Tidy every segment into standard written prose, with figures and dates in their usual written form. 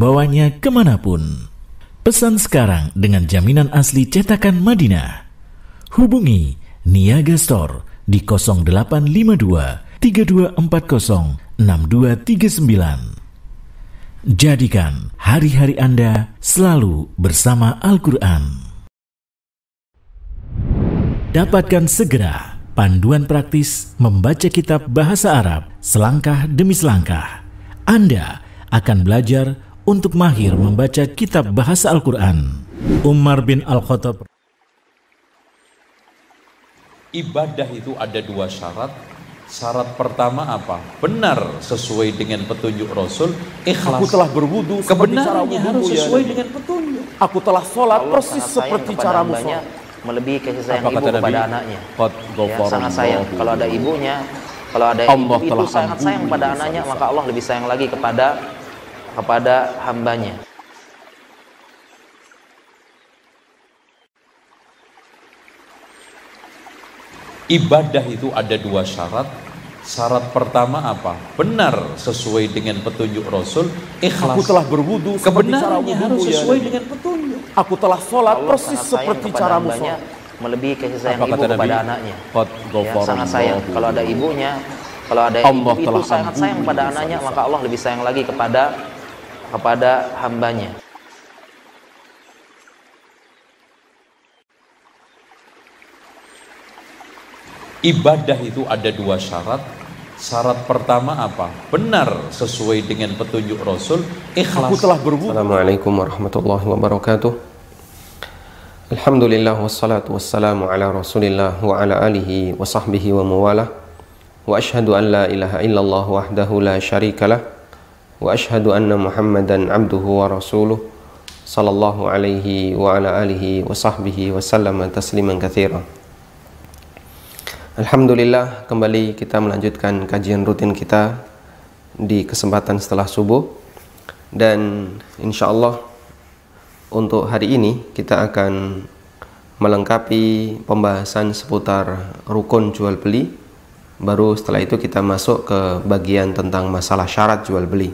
membawanya kemanapun. Pesan sekarang dengan jaminan asli cetakan Madinah. Hubungi Niaga Store di 0852 3240 6239. Jadikan hari-hari Anda selalu bersama Al-Quran. Dapatkan segera panduan praktis membaca kitab bahasa Arab selangkah demi selangkah. Anda akan belajar untuk mahir membaca kitab bahasa Al-Quran. Umar bin Al-Khattab. Ibadah itu ada dua syarat. Syarat pertama apa? Benar sesuai dengan petunjuk Rasul. Ikhlas. Aku telah berwudu kebenarannya harus sesuai dengan petunjuk. Aku telah sholat persis seperti caramu sholat. Melebihi kasih sayang ibu kepada anaknya. Ya, sangat sayang. Kalau ada ibunya, kalau ada Allah ibu itu sangat sayang pada anaknya, maka Allah lebih sayang lagi kepada hambanya. Ibadah itu ada dua syarat. Syarat pertama apa? Benar sesuai dengan petunjuk Rasul. Ikhlas. Aku telah berwudu kebenarannya harus sesuai dengan petunjuk. Aku telah sholat persis seperti caramu sholat. Melebihi kasih sayang ibu kepada anaknya. Ya, sangat sayang. Kalau ada ibunya, kalau ada ibu itu sangat sayang pada anaknya, maka Allah lebih sayang lagi kepada hambanya. Ibadah itu ada dua syarat. Syarat pertama apa? Benar sesuai dengan petunjuk Rasul. Ikhlas. Aku telah berwudu. Assalamualaikum warahmatullahi wabarakatuh. Alhamdulillah wassalatu wassalamu ala Rasulillah wa ala alihi wa sahbihi wa mawalah. Wa ashhadu an la ilaha illallah wahdahu la syarikalah. Wa ashhadu anna Muhammadan abduhu wa rasuluh sallallahu alaihi wa ala alihi wa sahbihi wa sallama tasliman katsiran. Alhamdulillah, kembali kita melanjutkan kajian rutin kita di kesempatan setelah subuh. Dan insya Allah untuk hari ini kita akan melengkapi pembahasan seputar rukun jual beli. Baru setelah itu kita masuk ke bagian tentang masalah syarat jual beli.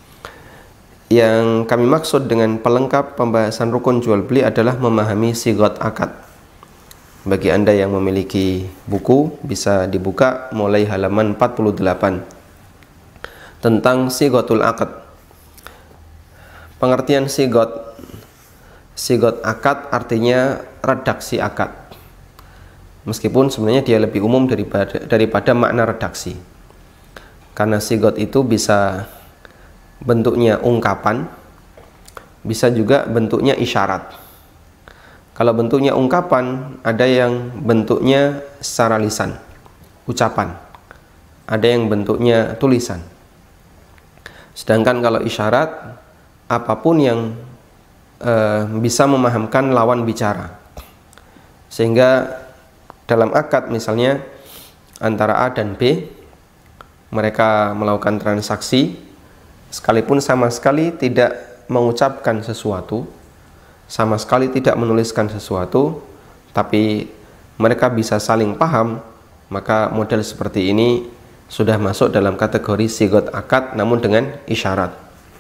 Yang kami maksud dengan pelengkap pembahasan rukun jual beli adalah memahami sigot akad. Bagi Anda yang memiliki buku, bisa dibuka mulai halaman 48 tentang sigotul akad. Pengertian sigot akad artinya redaksi akad. Meskipun sebenarnya dia lebih umum daripada makna redaksi. Karena sigot itu bisa bentuknya ungkapan, bisa juga bentuknya isyarat. Kalau bentuknya ungkapan, ada yang bentuknya secara lisan, ucapan. Ada yang bentuknya tulisan. Sedangkan kalau isyarat, apapun yang bisa memahamkan lawan bicara. Sehingga dalam akad misalnya antara A dan B, mereka melakukan transaksi, sekalipun sama sekali tidak mengucapkan sesuatu, sama sekali tidak menuliskan sesuatu, tapi mereka bisa saling paham, maka model seperti ini sudah masuk dalam kategori sigot akad namun dengan isyarat.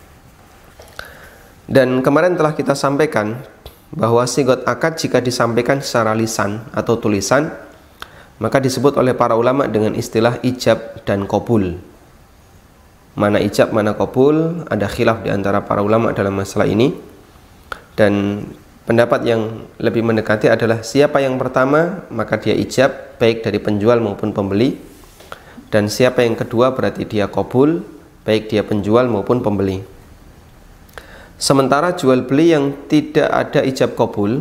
Dan kemarin telah kita sampaikan bahwa sigot akad jika disampaikan secara lisan atau tulisan, maka disebut oleh para ulama dengan istilah ijab dan qabul. Mana ijab, mana qabul, ada khilaf di antara para ulama dalam masalah ini. Dan pendapat yang lebih mendekati adalah siapa yang pertama maka dia ijab, baik dari penjual maupun pembeli. Dan siapa yang kedua berarti dia qabul, baik dia penjual maupun pembeli. Sementara jual beli yang tidak ada ijab qabul,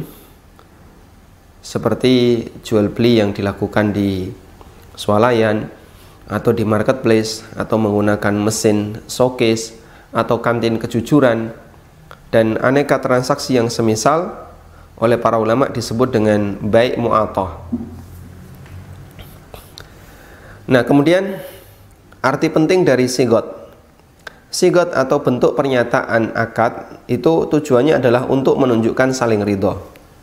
seperti jual beli yang dilakukan di swalayan atau di marketplace atau menggunakan mesin showcase atau kantin kejujuran, dan aneka transaksi yang semisal, oleh para ulama disebut dengan bai' mu'athah. Nah, kemudian arti penting dari sigot. Sigot atau bentuk pernyataan akad itu tujuannya adalah untuk menunjukkan saling ridho.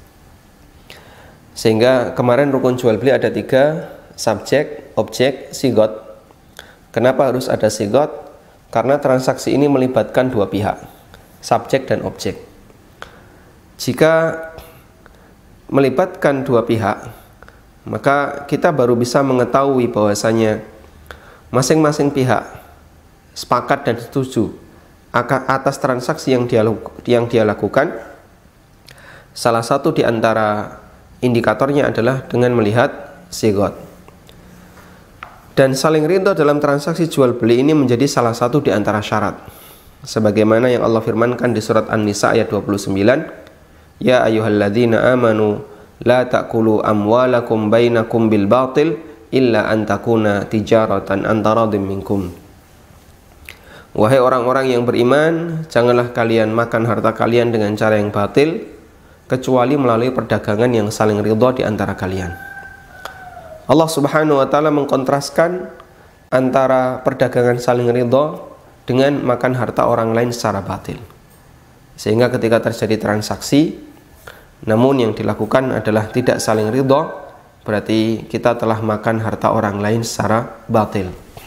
Sehingga kemarin rukun jual beli ada 3, subjek, objek, sigot. Kenapa harus ada sigot? Karena transaksi ini melibatkan dua pihak. subjek dan objek. Jika melibatkan dua pihak, maka kita baru bisa mengetahui bahwasanya masing-masing pihak sepakat dan setuju atas transaksi yang dia lakukan. Salah satu di antara indikatornya adalah dengan melihat sigot. Dan saling ridho dalam transaksi jual beli ini menjadi salah satu di antara syarat. Sebagaimana yang Allah firmankan di surat An-Nisa ayat 29, ya ayyuhalladzina amanu la ta'kulu amwalakum bainakum bil batil illa an takuna tijaratan an taradin minkum. Wahai orang-orang yang beriman, janganlah kalian makan harta kalian dengan cara yang batil kecuali melalui perdagangan yang saling ridho di antara kalian. Allah Subhanahu wa taala mengkontraskan antara perdagangan saling ridho dengan makan harta orang lain secara batil. Sehingga ketika terjadi transaksi namun yang dilakukan adalah tidak saling ridho, berarti kita telah makan harta orang lain secara batil.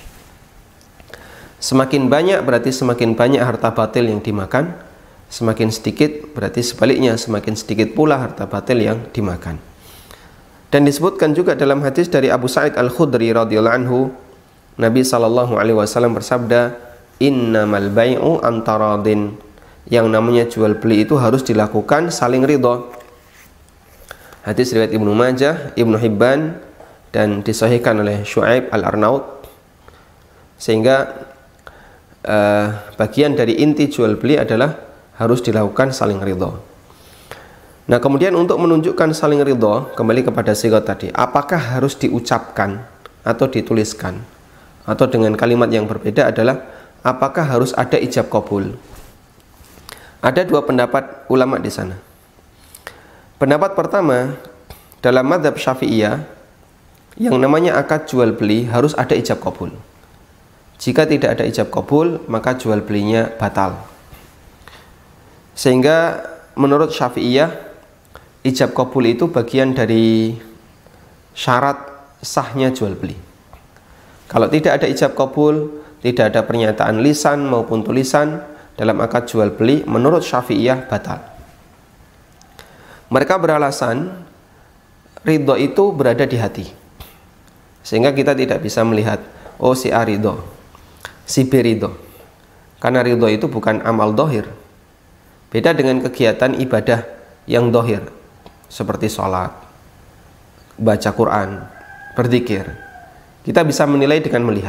Semakin banyak berarti semakin banyak harta batil yang dimakan, semakin sedikit berarti sebaliknya semakin sedikit pula harta batil yang dimakan. Dan disebutkan juga dalam hadis dari Abu Sa'id Al-Khudri radhiyallahu anhu, Nabi SAW bersabda, innamal bai'u antaradin, yang namanya jual beli itu harus dilakukan saling ridho. Hadis riwayat Ibnu Majah, Ibnu Hibban, dan disahihkan oleh Syu'aib Al-Arnaud. Sehingga bagian dari inti jual beli adalah harus dilakukan saling ridho. Nah, kemudian untuk menunjukkan saling ridho, kembali kepada sigot tadi, apakah harus diucapkan atau dituliskan, atau dengan kalimat yang berbeda adalah apakah harus ada ijab qabul. Ada dua pendapat ulama di sana. Pendapat pertama, dalam mazhab Syafi'iyah, yang namanya akad jual beli harus ada ijab qabul. Jika tidak ada ijab qabul, maka jual belinya batal. Sehingga menurut Syafi'iyah, ijab qabul itu bagian dari syarat sahnya jual beli. Kalau tidak ada ijab qabul, tidak ada pernyataan lisan maupun tulisan dalam akad jual beli, menurut Syafi'iyah batal. Mereka beralasan ridho itu berada di hati, sehingga kita tidak bisa melihat oh si A ridho, si B ridho, karena ridho itu bukan amal dohir. Beda dengan kegiatan ibadah yang dohir seperti sholat, baca Quran, berzikir. Kita bisa menilai dengan melihat.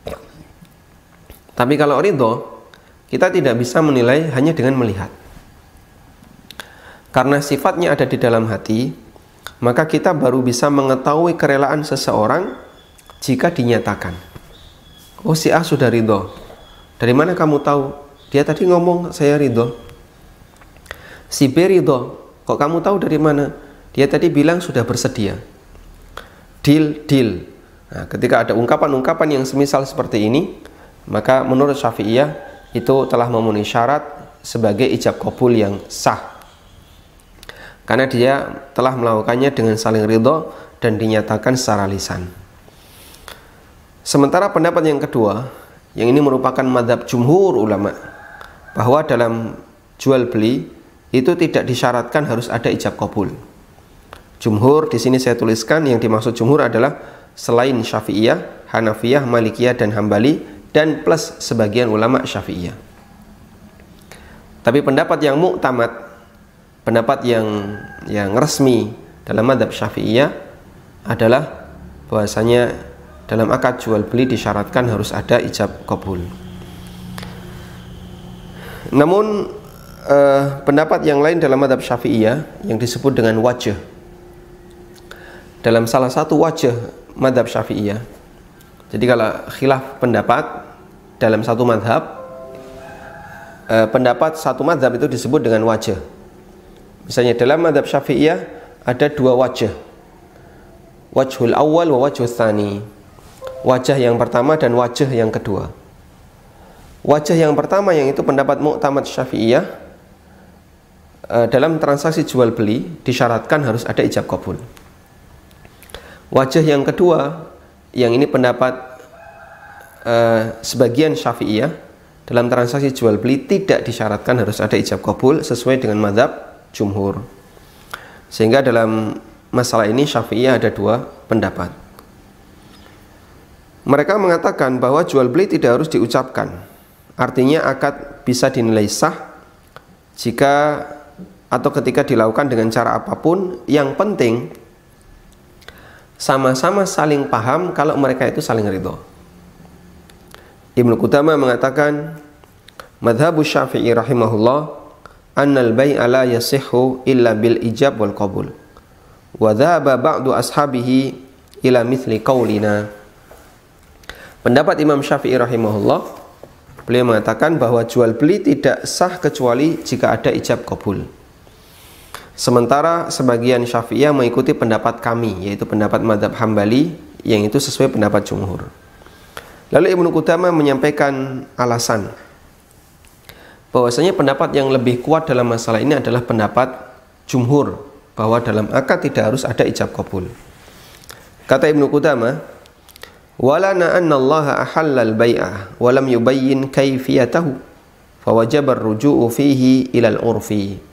Tapi kalau ridho, kita tidak bisa menilai hanya dengan melihat. Karena sifatnya ada di dalam hati, maka kita baru bisa mengetahui kerelaan seseorang jika dinyatakan. Oh si A sudah ridho. Dari mana kamu tahu? Dia tadi ngomong saya ridho. Si B ridho. Kok kamu tahu dari mana? Dia tadi bilang sudah bersedia. Deal. Nah, ketika ada ungkapan-ungkapan yang semisal seperti ini, maka menurut Syafi'iyah itu telah memenuhi syarat sebagai ijab qabul yang sah. Karena dia telah melakukannya dengan saling ridho dan dinyatakan secara lisan. Sementara pendapat yang kedua, yang ini merupakan mazhab jumhur ulama, bahwa dalam jual beli itu tidak disyaratkan harus ada ijab qabul. Jumhur di sini saya tuliskan, yang dimaksud jumhur adalah selain Syafi'iyah, Hanafiyah, Malikiyah dan Hambali, dan plus sebagian ulama Syafi'iyah. Tapi pendapat yang mu'tamad, pendapat yang resmi dalam mazhab Syafi'iyah adalah bahwasanya dalam akad jual beli disyaratkan harus ada ijab qabul. Namun pendapat yang lain dalam mazhab Syafi'iyah yang disebut dengan wajh, dalam salah satu wajh mazhab Syafi'iyah, jadi kalau khilaf pendapat dalam satu mazhab, pendapat satu mazhab itu disebut dengan wajh. Misalnya dalam mazhab Syafi'iyah ada dua wajah, wajhul awal wa wajhul tsani, wajah yang pertama dan wajah yang kedua. Wajah yang pertama yang itu pendapat mu'tamad Syafi'iyah, dalam transaksi jual beli disyaratkan harus ada ijab qabul. Wajah yang kedua yang ini pendapat sebagian Syafi'iyah, dalam transaksi jual beli tidak disyaratkan harus ada ijab kabul sesuai dengan mazhab jumhur. Sehingga dalam masalah ini Syafi'iyah ada dua pendapat. Mereka mengatakan bahwa jual beli tidak harus diucapkan. Artinya akad bisa dinilai sah jika atau ketika dilakukan dengan cara apapun. Yang penting sama-sama saling paham kalau mereka itu saling ridho. Ibnu Qudamah mengatakan, madhabu Syafi'i rahimahullah, annal bai'a la yasihhu illa bil ijab wal qabul. Wa dhaba ba'du ashabihi ila mithli qaulina. Pendapat Imam Syafi'i rahimahullah, beliau mengatakan bahwa jual beli tidak sah kecuali jika ada ijab qabul. Sementara sebagian Syafi'iyah mengikuti pendapat kami, yaitu pendapat mazhab Hambali, yang itu sesuai pendapat jumhur. Lalu Ibnu Qudamah menyampaikan alasan bahwasanya pendapat yang lebih kuat dalam masalah ini adalah pendapat jumhur, bahwa dalam akad tidak harus ada ijab qabul. Kata Ibnu Qudamah, walana anna Allah ahalla al-bai'a wa lam yubayyin kayfiyatahu fa wajaba ar-ruju'u fihi ila al-urfi.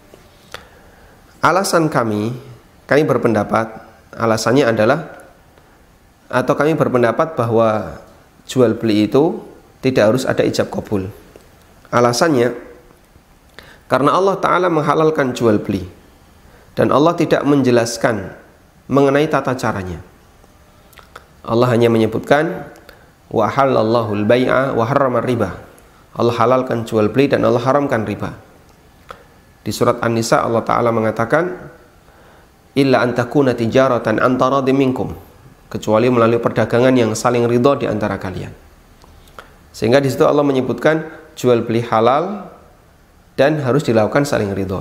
Alasan kami berpendapat, alasannya adalah, atau kami berpendapat bahwa jual beli itu tidak harus ada ijab qabul. Alasannya karena Allah Ta'ala menghalalkan jual beli dan Allah tidak menjelaskan mengenai tata caranya. Allah hanya menyebutkan wa halallahu al-bai'a wa harrama riba. Allah halalkan jual beli dan Allah haramkan riba. Di surat An-Nisa Allah Ta'ala mengatakan illa an takuna tijaratan antara minkum, kecuali melalui perdagangan yang saling ridho di antara kalian. Sehingga di situ Allah menyebutkan jual beli halal dan harus dilakukan saling ridho.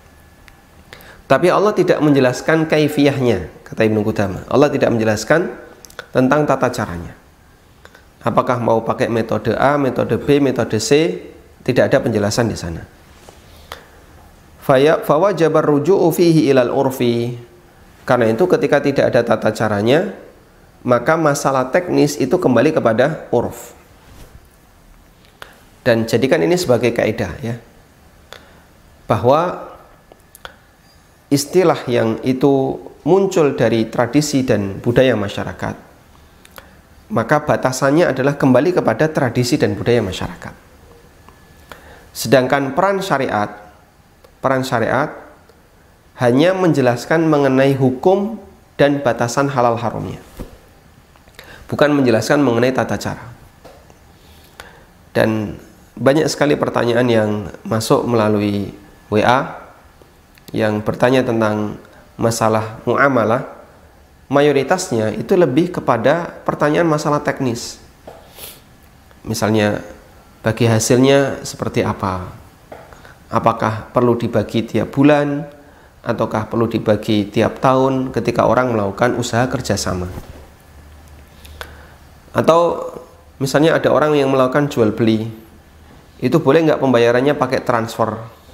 Tapi Allah tidak menjelaskan kaifiyahnya, kata Ibnu Qudamah. Allah tidak menjelaskan tentang tata caranya. Apakah mau pakai metode A, metode B, metode C? Tidak ada penjelasan di sana. Fawajabar ruju'u fihi ilal urfi. Karena itu ketika tidak ada tata caranya, maka masalah teknis itu kembali kepada urf. Dan jadikan ini sebagai kaidah, ya, bahwa istilah yang itu muncul dari tradisi dan budaya masyarakat, maka batasannya adalah kembali kepada tradisi dan budaya masyarakat. Sedangkan peran syariat hanya menjelaskan mengenai hukum dan batasan halal haramnya, bukan menjelaskan mengenai tata cara. Dan banyak sekali pertanyaan yang masuk melalui WA yang bertanya tentang masalah muamalah. Mayoritasnya itu lebih kepada pertanyaan masalah teknis. Misalnya, bagi hasilnya seperti apa? Apakah perlu dibagi tiap bulan ataukah perlu dibagi tiap tahun ketika orang melakukan usaha kerjasama? Atau misalnya ada orang yang melakukan jual beli, itu boleh nggak pembayarannya pakai transfer?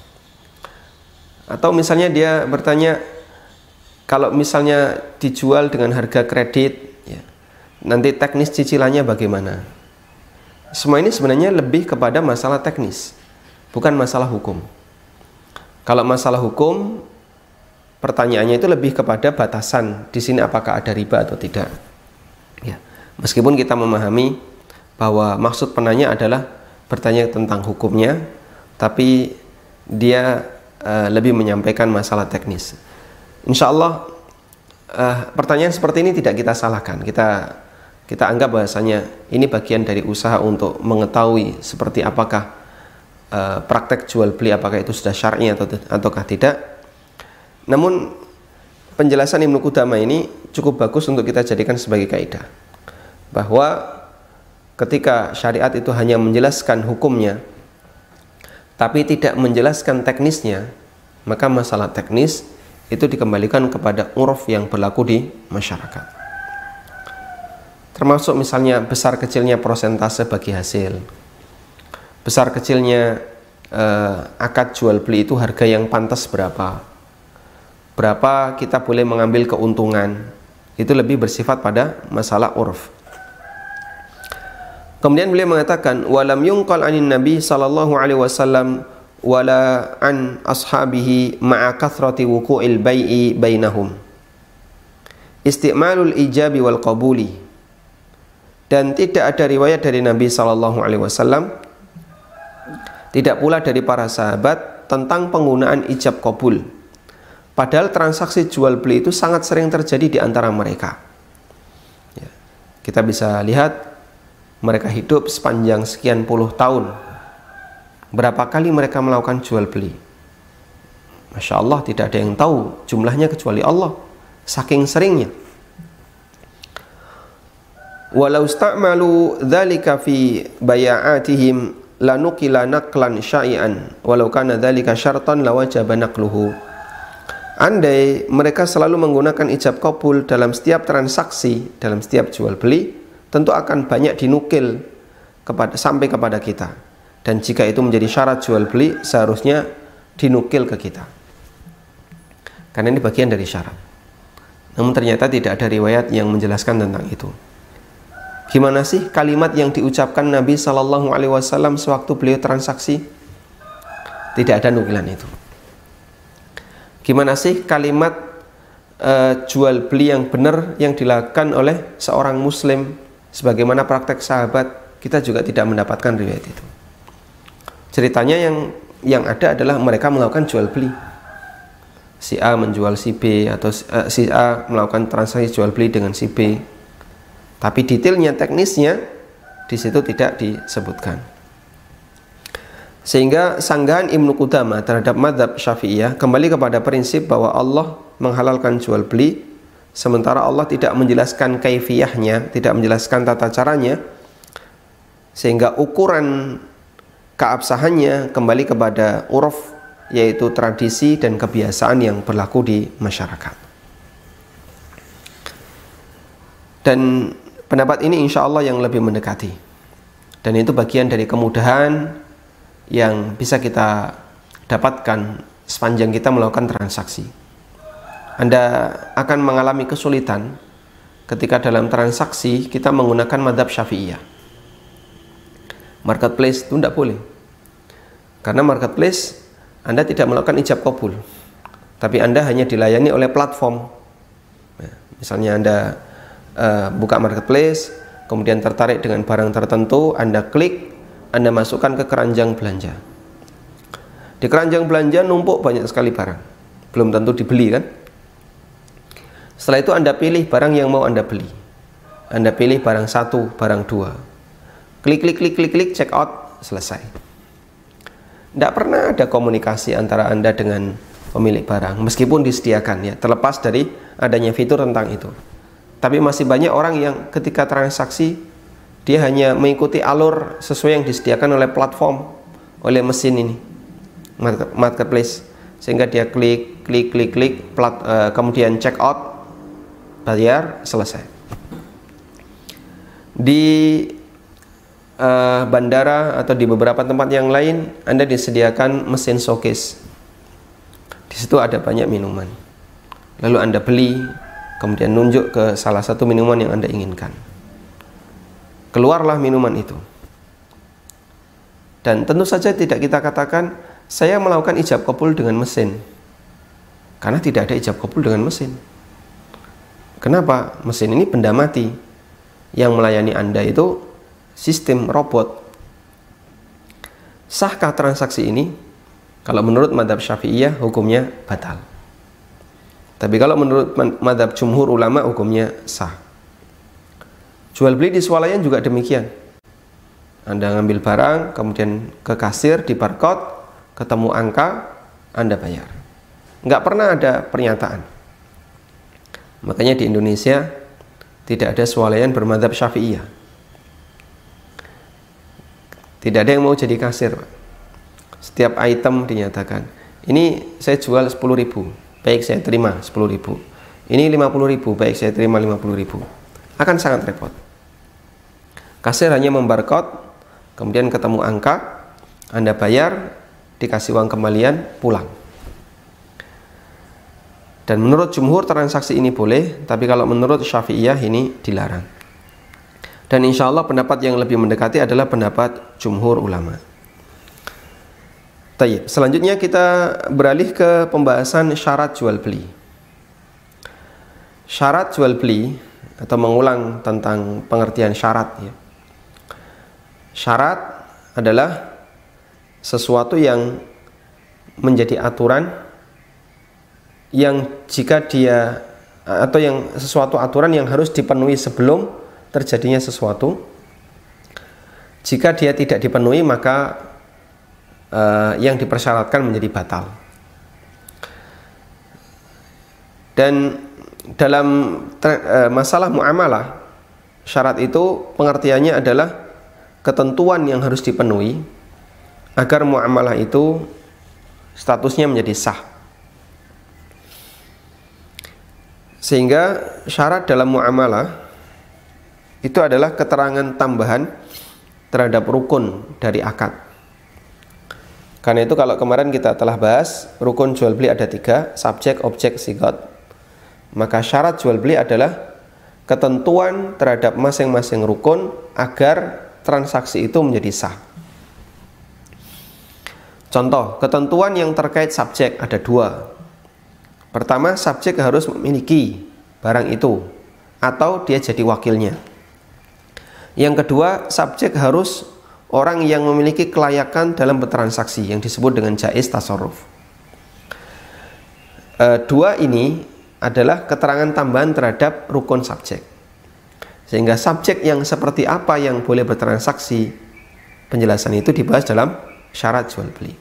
Atau misalnya dia bertanya, kalau misalnya dijual dengan harga kredit, ya, nanti teknis cicilannya bagaimana? Semua ini sebenarnya lebih kepada masalah teknis, bukan masalah hukum. Kalau masalah hukum, pertanyaannya itu lebih kepada batasan di sini, apakah ada riba atau tidak. Ya, meskipun kita memahami bahwa maksud penanya adalah bertanya tentang hukumnya, tapi dia lebih menyampaikan masalah teknis. Insya Allah pertanyaan seperti ini tidak kita salahkan. Kita anggap bahasanya ini bagian dari usaha untuk mengetahui seperti apakah praktek jual beli, apakah itu sudah syar'i ataukah tidak. Namun penjelasan Ibnu Qudamah ini cukup bagus untuk kita jadikan sebagai kaidah, bahwa ketika syariat itu hanya menjelaskan hukumnya tapi tidak menjelaskan teknisnya, maka masalah teknis itu dikembalikan kepada uruf yang berlaku di masyarakat. Termasuk misalnya besar kecilnya persentase bagi hasil, besar kecilnya akad jual beli itu harga yang pantas berapa kita boleh mengambil keuntungan, itu lebih bersifat pada masalah uruf. Kemudian beliau mengatakan, walam yunqal anin Nabi sallallahu alaihi wasallam wala an ashabihi ma'a kathrati wuqu'il bai'i bainahum isti'malul ijabi wal qabuli. Dan tidak ada riwayat dari Nabi sallallahu alaihi wasallam, tidak pula dari para sahabat tentang penggunaan ijab qabul. Padahal transaksi jual beli itu sangat sering terjadi di antara mereka. Ya, kita bisa lihat mereka hidup sepanjang sekian puluh tahun. Berapa kali mereka melakukan jual beli? Masya Allah, tidak ada yang tahu jumlahnya kecuali Allah. Saking seringnya. Walau sta'malu dzalika fi bay'atihim lanukila naqlan syai'an walau kana dzalika syartan lawajaba naqluhu. Andai mereka selalu menggunakan ijab qabul dalam setiap transaksi, dalam setiap jual beli, tentu akan banyak dinukil sampai kepada kita. Dan jika itu menjadi syarat jual beli, seharusnya dinukil ke kita, karena ini bagian dari syarat. Namun ternyata tidak ada riwayat yang menjelaskan tentang itu. Gimana sih kalimat yang diucapkan Nabi Shallallahu Alaihi Wasallam sewaktu beliau transaksi? Tidak ada nukilan itu. Gimana sih kalimat jual beli yang benar yang dilakukan oleh seorang muslim sebagaimana praktek sahabat? Kita juga tidak mendapatkan riwayat itu. Ceritanya yang ada adalah mereka melakukan jual beli. Si A menjual si B, atau si A melakukan transaksi jual beli dengan si B. Tapi detailnya, teknisnya di situ tidak disebutkan. Sehingga sanggahan Ibnu Qudamah terhadap mazhab Syafi'iyah kembali kepada prinsip bahwa Allah menghalalkan jual beli, sementara Allah tidak menjelaskan kaifiyahnya, tidak menjelaskan tata caranya, sehingga ukuran keabsahannya kembali kepada uruf, yaitu tradisi dan kebiasaan yang berlaku di masyarakat. Dan pendapat ini insya Allah yang lebih mendekati, dan itu bagian dari kemudahan yang bisa kita dapatkan sepanjang kita melakukan transaksi. Anda akan mengalami kesulitan ketika dalam transaksi kita menggunakan mazhab Syafi'iyah. Marketplace itu tidak boleh, karena marketplace Anda tidak melakukan ijab qabul, tapi Anda hanya dilayani oleh platform. Misalnya Anda buka marketplace, kemudian tertarik dengan barang tertentu, Anda klik, Anda masukkan ke keranjang belanja. Di keranjang belanja numpuk banyak sekali barang, belum tentu dibeli kan. Setelah itu Anda pilih barang yang mau Anda beli. Anda pilih barang 1, barang 2. Klik, check out, selesai. Tidak pernah ada komunikasi antara Anda dengan pemilik barang, meskipun disediakan ya, terlepas dari adanya fitur tentang itu. Tapi masih banyak orang yang ketika transaksi dia hanya mengikuti alur sesuai yang disediakan oleh platform, oleh mesin ini, marketplace, sehingga dia klik, kemudian check out, bayar, selesai. Di bandara atau di beberapa tempat yang lain Anda disediakan mesin showcase. Di situ ada banyak minuman, lalu Anda beli, kemudian nunjuk ke salah satu minuman yang Anda inginkan. Keluarlah minuman itu. Dan tentu saja tidak kita katakan saya melakukan ijab qabul dengan mesin, karena tidak ada ijab qabul dengan mesin. Kenapa? Mesin ini benda mati. Yang melayani Anda itu sistem robot. Sahkah transaksi ini? Kalau menurut mazhab Syafi'iyah hukumnya batal. Tapi kalau menurut mazhab jumhur ulama hukumnya sah. Jual beli di swalayan juga demikian. Anda ngambil barang, kemudian ke kasir, di barcode, ketemu angka, Anda bayar. Nggak pernah ada pernyataan. Makanya di Indonesia tidak ada swalayan bermadzhab Syafi'iyah. Tidak ada yang mau jadi kasir, Pak. Setiap item dinyatakan, ini saya jual 10.000, baik saya terima 10.000. Ini 50.000, baik saya terima 50.000. Akan sangat repot. Kasir hanya membarcode, kemudian ketemu angka, Anda bayar, dikasih uang kembalian, pulang. Dan menurut jumhur transaksi ini boleh, tapi kalau menurut Syafi'iyah ini dilarang. Dan insya Allah pendapat yang lebih mendekati adalah pendapat jumhur ulama. Tayyib. Selanjutnya kita beralih ke pembahasan syarat jual beli. Syarat jual beli atau mengulang tentang pengertian syarat ya. Syarat adalah sesuatu yang menjadi aturan yang jika dia atau yang sesuatu aturan yang harus dipenuhi sebelum terjadinya sesuatu. Jika dia tidak dipenuhi maka yang dipersyaratkan menjadi batal. Dan dalam masalah muamalah, syarat itu pengertiannya adalah ketentuan yang harus dipenuhi agar muamalah itu statusnya menjadi sah. Sehingga syarat dalam muamalah itu adalah keterangan tambahan terhadap rukun dari akad. Karena itu kalau kemarin kita telah bahas rukun jual beli ada 3, subjek, objek, sigot. Maka syarat jual beli adalah ketentuan terhadap masing-masing rukun agar transaksi itu menjadi sah. Contoh, ketentuan yang terkait subjek ada 2. Pertama, subjek harus memiliki barang itu atau dia jadi wakilnya. Yang kedua, subjek harus orang yang memiliki kelayakan dalam bertransaksi yang disebut dengan jaiz tasarruf. 2 ini adalah keterangan tambahan terhadap rukun subjek. Sehingga subjek yang seperti apa yang boleh bertransaksi, penjelasan itu dibahas dalam syarat jual beli.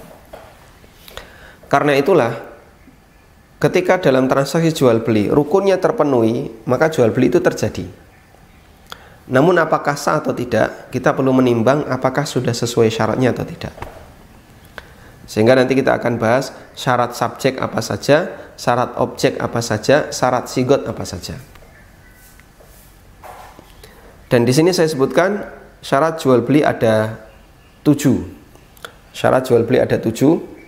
Karena itulah ketika dalam transaksi jual beli rukunnya terpenuhi, maka jual beli itu terjadi. Namun apakah sah atau tidak, kita perlu menimbang apakah sudah sesuai syaratnya atau tidak. Sehingga nanti kita akan bahas syarat subjek apa saja, syarat objek apa saja, syarat sigot apa saja. Dan di sini saya sebutkan syarat jual beli ada 7. Syarat jual beli ada 7.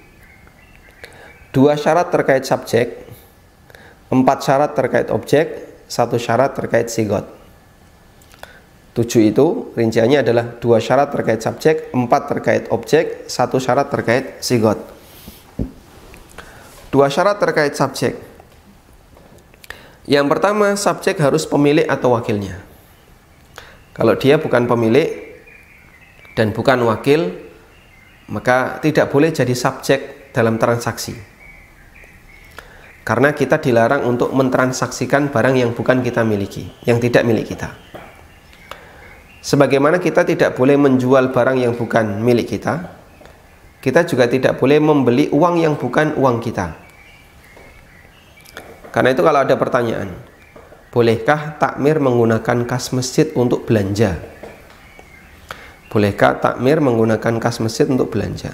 2 syarat terkait subjek, 4 syarat terkait objek, 1 syarat terkait sigot. 7 itu rinciannya adalah 2 syarat terkait subjek, 4 terkait objek, 1 syarat terkait sigot. 2 syarat terkait subjek. Yang pertama, subjek harus pemilik atau wakilnya. Kalau dia bukan pemilik dan bukan wakil, maka tidak boleh jadi subjek dalam transaksi. Karena kita dilarang untuk mentransaksikan barang yang bukan kita miliki, yang tidak milik kita. Sebagaimana kita tidak boleh menjual barang yang bukan milik kita, kita juga tidak boleh membeli uang yang bukan uang kita. Karena itu kalau ada pertanyaan, bolehkah takmir menggunakan kas masjid untuk belanja? Bolehkah takmir menggunakan kas masjid untuk belanja?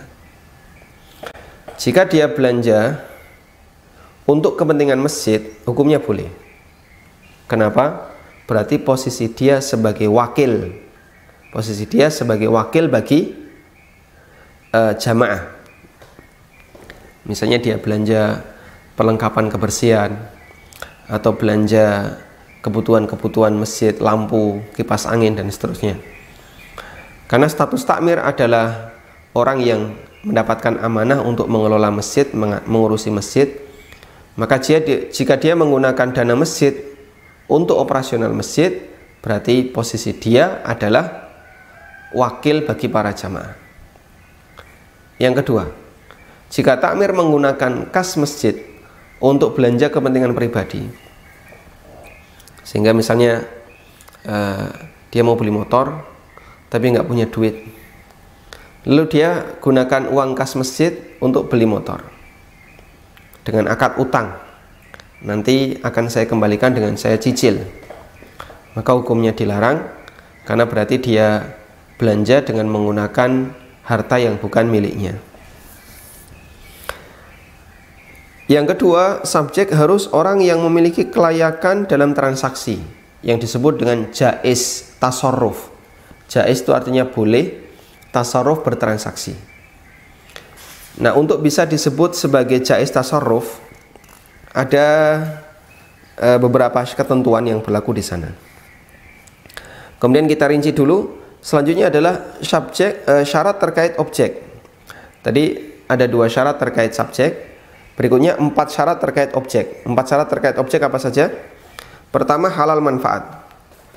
Jika dia belanja untuk kepentingan masjid, hukumnya boleh. Kenapa? Berarti posisi dia sebagai wakil. Posisi dia sebagai wakil bagi jamaah. Misalnya dia belanja perlengkapan kebersihan atau belanja kebutuhan-kebutuhan masjid, lampu, kipas angin dan seterusnya. Karena status takmir adalah orang yang mendapatkan amanah untuk mengelola masjid, mengurusi masjid, maka jika dia menggunakan dana masjid untuk operasional masjid, berarti posisi dia adalah wakil bagi para jamaah. Yang kedua, jika takmir menggunakan kas masjid untuk belanja kepentingan pribadi, sehingga misalnya dia mau beli motor tapi nggak punya duit, lalu dia gunakan uang kas masjid untuk beli motor dengan akad utang, nanti akan saya kembalikan dengan saya cicil, maka hukumnya dilarang karena berarti dia belanja dengan menggunakan harta yang bukan miliknya. Yang kedua, subjek harus orang yang memiliki kelayakan dalam transaksi yang disebut dengan jaiz tasarruf. Jaiz itu artinya boleh, tasarruf bertransaksi. Nah, untuk bisa disebut sebagai jaiz tasarruf ada beberapa ketentuan yang berlaku di sana. Kemudian kita rinci dulu. Selanjutnya adalah syarat terkait objek. Tadi ada 2 syarat terkait subjek. Berikutnya 4 syarat terkait objek. 4 syarat terkait objek apa saja? Pertama, halal manfaat.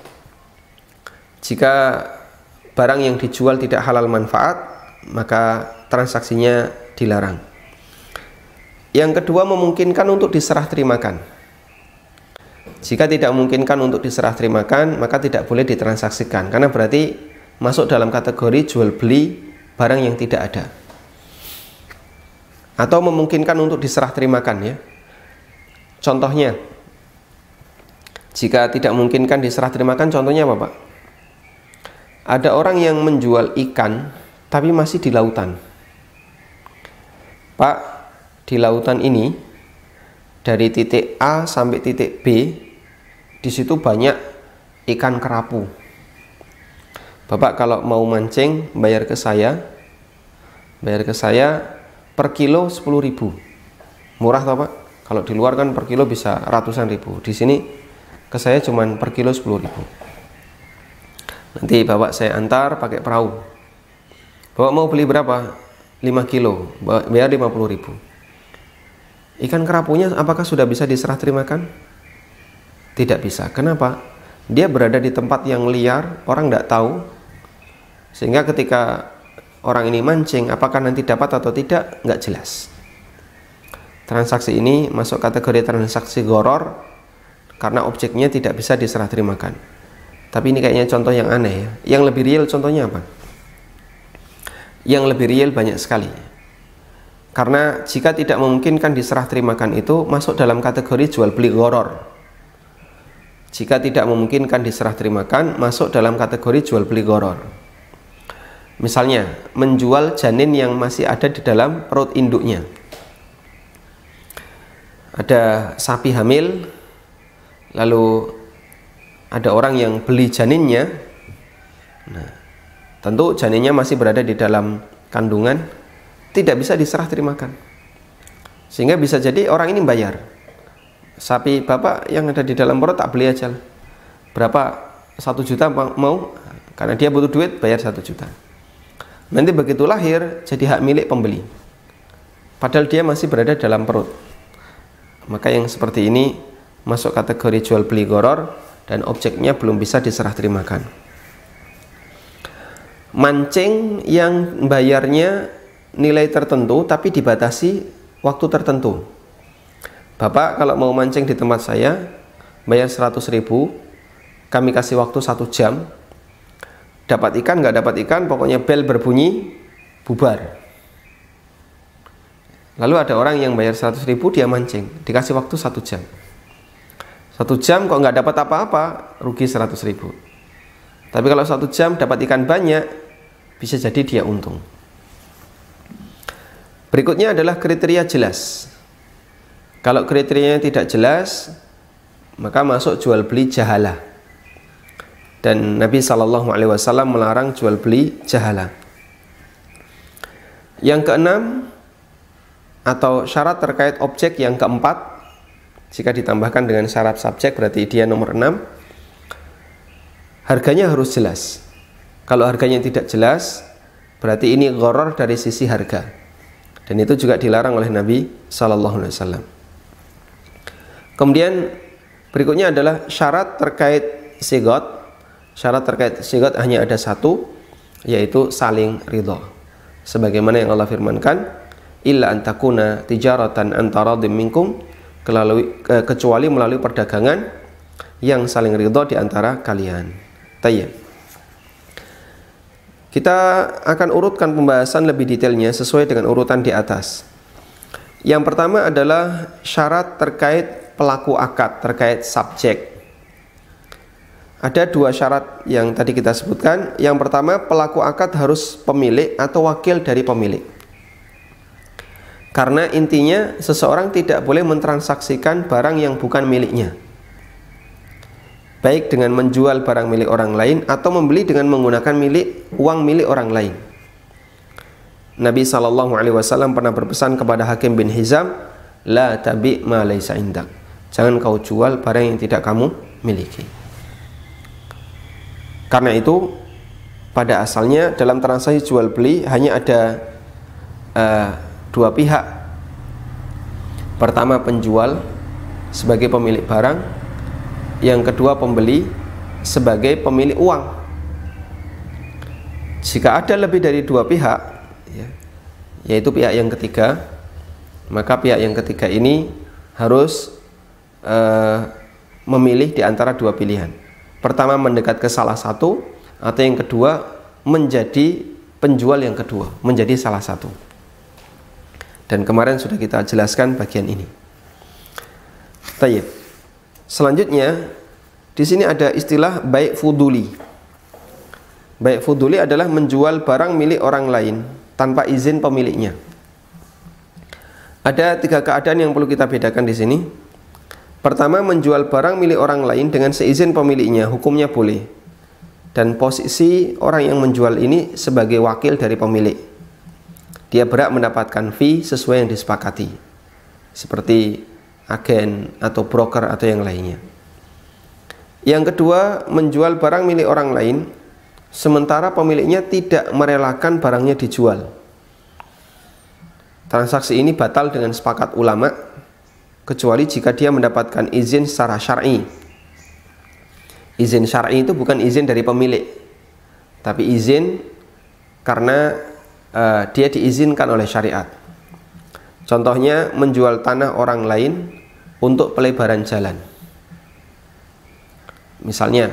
Jika barang yang dijual tidak halal manfaat, maka transaksinya dilarang. Yang kedua, memungkinkan untuk diserah terimakan. Jika tidak memungkinkan untuk diserah terimakan, maka tidak boleh ditransaksikan, karena berarti masuk dalam kategori jual beli barang yang tidak ada. Atau memungkinkan untuk diserah terimakan, ya. Contohnya, jika tidak memungkinkan diserah terimakan, contohnya apa, Pak? Ada orang yang menjual ikan tapi masih di lautan. Pak, di lautan ini dari titik A sampai titik B, di situ banyak ikan kerapu. Bapak kalau mau mancing bayar ke saya per kilo 10.000. Murah toh, Pak? Kalau di luar kan per kilo bisa ratusan ribu. Di sini ke saya cuman per kilo 10.000. Nanti Bapak saya antar pakai perahu. Bapak mau beli berapa? 5 kilo, bayar 50.000. Ikan kerapunya apakah sudah bisa diserah terimakan? Tidak bisa. Kenapa? Dia berada di tempat yang liar, orang tidak tahu. Sehingga ketika orang ini mancing, apakah nanti dapat atau tidak, nggak jelas. Transaksi ini masuk kategori transaksi gharar karena objeknya tidak bisa diserah terimakan. Tapi ini kayaknya contoh yang aneh, ya. Yang lebih real contohnya apa? Yang lebih real banyak sekali. Karena jika tidak memungkinkan diserah terimakan itu masuk dalam kategori jual beli gharar. Jika tidak memungkinkan diserah terimakan masuk dalam kategori jual beli gharar. Misalnya, menjual janin yang masih ada di dalam perut induknya. Ada sapi hamil, lalu ada orang yang beli janinnya. Nah, tentu janinnya masih berada di dalam kandungan, tidak bisa diserah terimakan. Sehingga bisa jadi orang ini bayar. Sapi Bapak yang ada di dalam perut tak beli aja. Berapa? 1 juta mau? Karena dia butuh duit, bayar 1 juta. Nanti begitu lahir jadi hak milik pembeli, padahal dia masih berada dalam perut. Maka yang seperti ini masuk kategori jual beli gharar dan objeknya belum bisa diserah terimakan. Mancing yang bayarnya nilai tertentu tapi dibatasi waktu tertentu. Bapak kalau mau mancing di tempat saya bayar 100.000, kami kasih waktu 1 jam. Dapat ikan, nggak dapat ikan, pokoknya bel berbunyi, bubar. Lalu ada orang yang bayar 100.000, dia mancing, dikasih waktu 1 jam. 1 jam kok nggak dapat apa-apa, rugi 100.000. Tapi kalau 1 jam dapat ikan banyak, bisa jadi dia untung. Berikutnya adalah kriteria jelas. Kalau kriterianya tidak jelas, maka masuk jual beli jahalah. Dan Nabi SAW melarang jual beli jahalah. Yang keenam, atau syarat terkait objek yang keempat, jika ditambahkan dengan syarat subjek berarti dia nomor 6, harganya harus jelas. Kalau harganya tidak jelas, berarti ini gharar dari sisi harga. Dan itu juga dilarang oleh Nabi SAW. Kemudian berikutnya adalah syarat terkait sigot. Syarat terkait sigot hanya ada 1, yaitu saling ridha. Sebagaimana yang Allah firmankan, illa antakuna tijaratan antaradim minkum, kecuali melalui perdagangan yang saling ridha di antara kalian. Tayyib. Kita akan urutkan pembahasan lebih detailnya sesuai dengan urutan di atas. Yang pertama adalah syarat terkait pelaku akad, terkait subjek. Ada 2 syarat yang tadi kita sebutkan. Yang pertama, pelaku akad harus pemilik atau wakil dari pemilik. Karena intinya seseorang tidak boleh mentransaksikan barang yang bukan miliknya, baik dengan menjual barang milik orang lain atau membeli dengan menggunakan uang milik orang lain. Nabi SAW pernah berpesan kepada Hakim bin Hizam, la tabi ma laysa indak, jangan kau jual barang yang tidak kamu miliki. Karena itu pada asalnya dalam transaksi jual beli hanya ada dua pihak. Pertama penjual sebagai pemilik barang, yang kedua pembeli sebagai pemilik uang. Jika ada lebih dari dua pihak, yaitu pihak yang ketiga, maka pihak yang ketiga ini harus memilih di antara dua pilihan. Pertama mendekat ke salah satu, atau yang kedua menjadi penjual yang kedua, menjadi salah satu. Dan kemarin sudah kita jelaskan bagian ini. Tayyib. Selanjutnya di sini ada istilah bai' fuduli. Bai' fuduli adalah menjual barang milik orang lain tanpa izin pemiliknya. Ada tiga keadaan yang perlu kita bedakan di sini. Pertama, menjual barang milik orang lain dengan seizin pemiliknya, hukumnya boleh. Dan posisi orang yang menjual ini sebagai wakil dari pemilik. Dia berhak mendapatkan fee sesuai yang disepakati, seperti agen atau broker atau yang lainnya. Yang kedua, menjual barang milik orang lain sementara pemiliknya tidak merelakan barangnya dijual. Transaksi ini batal dengan sepakat ulama, kecuali jika dia mendapatkan izin secara syar'i. Izin syar'i itu bukan izin dari pemilik, tapi izin karena dia diizinkan oleh syariat. Contohnya menjual tanah orang lain untuk pelebaran jalan. Misalnya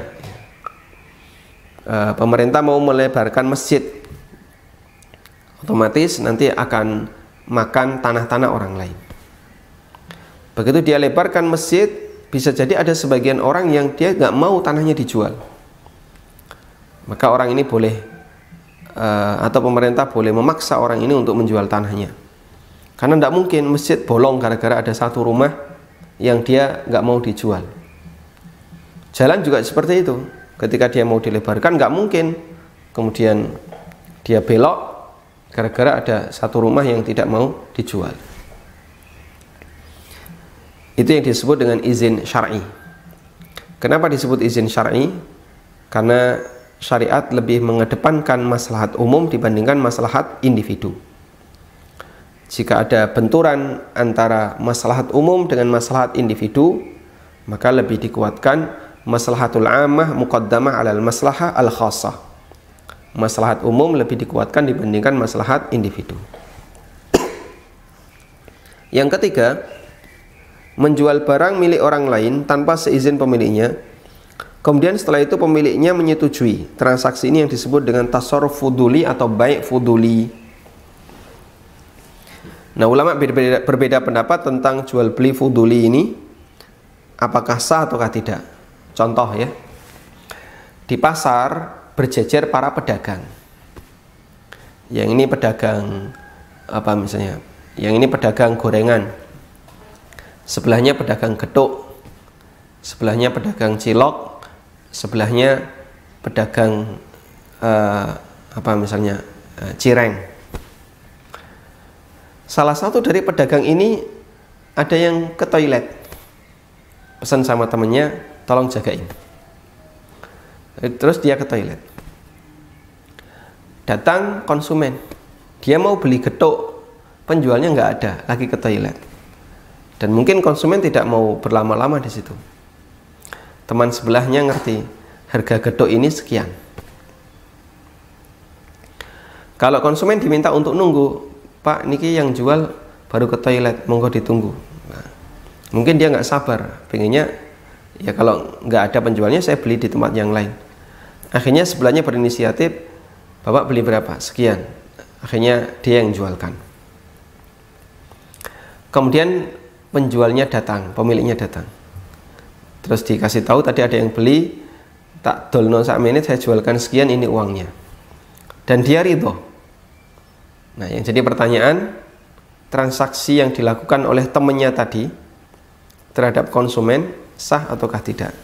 pemerintah mau melebarkan masjid, otomatis nanti akan makan tanah-tanah orang lain. Begitu dia lebarkan masjid, bisa jadi ada sebagian orang yang dia nggak mau tanahnya dijual. Maka orang ini boleh atau pemerintah boleh memaksa orang ini untuk menjual tanahnya. Karena tidak mungkin masjid bolong gara-gara ada satu rumah yang dia nggak mau dijual. Jalan juga seperti itu. Ketika dia mau dilebarkan, nggak mungkin kemudian dia belok gara-gara ada satu rumah yang tidak mau dijual. Itu yang disebut dengan izin syar'i. Kenapa disebut izin syar'i? Karena syariat lebih mengedepankan maslahat umum dibandingkan maslahat individu. Jika ada benturan antara maslahat umum dengan maslahat individu, maka lebih dikuatkan maslahatul ammah muqaddamah alal maslahah al khassah. Maslahat umum lebih dikuatkan dibandingkan maslahat individu. Yang ketiga, menjual barang milik orang lain tanpa seizin pemiliknya, kemudian setelah itu pemiliknya menyetujui. Transaksi ini yang disebut dengan tasarruf fuduli atau bai' fuduli. Nah, ulama berbeda pendapat tentang jual beli fuduli ini, apakah sah ataukah tidak. Contoh ya, di pasar berjejer para pedagang. Yang ini pedagang apa misalnya? Yang ini pedagang gorengan. Sebelahnya pedagang getuk, sebelahnya pedagang cilok, sebelahnya pedagang apa misalnya cireng. Salah satu dari pedagang ini ada yang ke toilet, pesan sama temennya, tolong jagain. Terus dia ke toilet. Datang konsumen, dia mau beli getuk, penjualnya nggak ada, lagi ke toilet. Dan mungkin konsumen tidak mau berlama-lama di situ. Teman sebelahnya ngerti, harga getuk ini sekian. Kalau konsumen diminta untuk nunggu, Pak, niki yang jual baru ke toilet, monggo ditunggu. Nah, mungkin dia nggak sabar, pengennya ya kalau nggak ada penjualnya saya beli di tempat yang lain. Akhirnya sebelahnya berinisiatif, Bapak beli berapa? Sekian. Akhirnya dia yang jualkan. Kemudian penjualnya datang, pemiliknya datang. Terus dikasih tahu tadi ada yang beli, tak dolno sak menit saya jualkan sekian, ini uangnya. Dan dia ridho. Nah, yang jadi pertanyaan, transaksi yang dilakukan oleh temannya tadi terhadap konsumen sah ataukah tidak?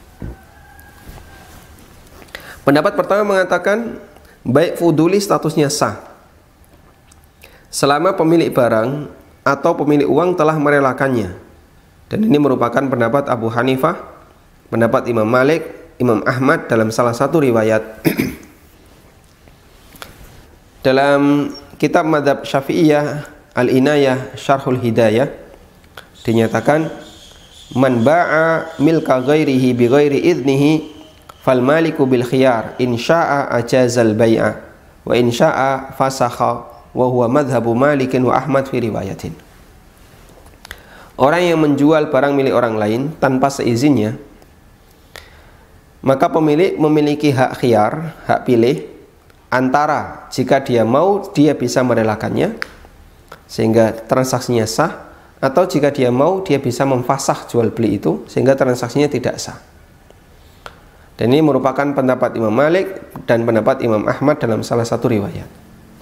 Pendapat pertama mengatakan baik fuduli statusnya sah selama pemilik barang atau pemilik uang telah merelakannya. Dan ini merupakan pendapat Abu Hanifah, pendapat Imam Malik, Imam Ahmad dalam salah satu riwayat. Dalam kitab Madzhab Syafi'iyah Al-Inayah Syarhul Hidayah dinyatakan, man ba'a milka ghairihi bi ghairi idnihi fal maliku bil khiyar in sya'a ajazal bai'a wa in sya'a fasakha wa huwa madhhabu Malikin wa Ahmad fi riwayatin. Orang yang menjual barang milik orang lain tanpa seizinnya, maka pemilik memiliki hak khiyar, hak pilih, antara jika dia mau dia bisa merelakannya sehingga transaksinya sah, atau jika dia mau dia bisa memfasakh jual beli itu sehingga transaksinya tidak sah. Dan ini merupakan pendapat Imam Malik dan pendapat Imam Ahmad dalam salah satu riwayat.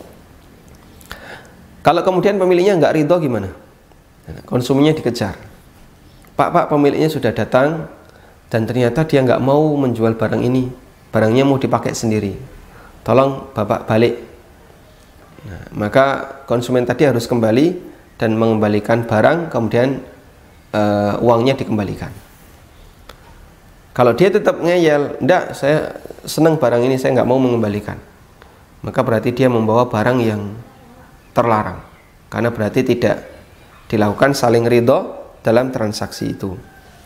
Kalau kemudian pemiliknya nggak ridho gimana? Konsumennya dikejar. Pak, pemiliknya sudah datang dan ternyata dia nggak mau menjual barang ini, barangnya mau dipakai sendiri, tolong bapak balik. Nah, maka konsumen tadi harus kembali dan mengembalikan barang, kemudian uangnya dikembalikan. Kalau dia tetap ngeyel, enggak, saya senang barang ini, saya nggak mau mengembalikan, maka berarti dia membawa barang yang terlarang, karena berarti tidak dilakukan saling ridho dalam transaksi itu.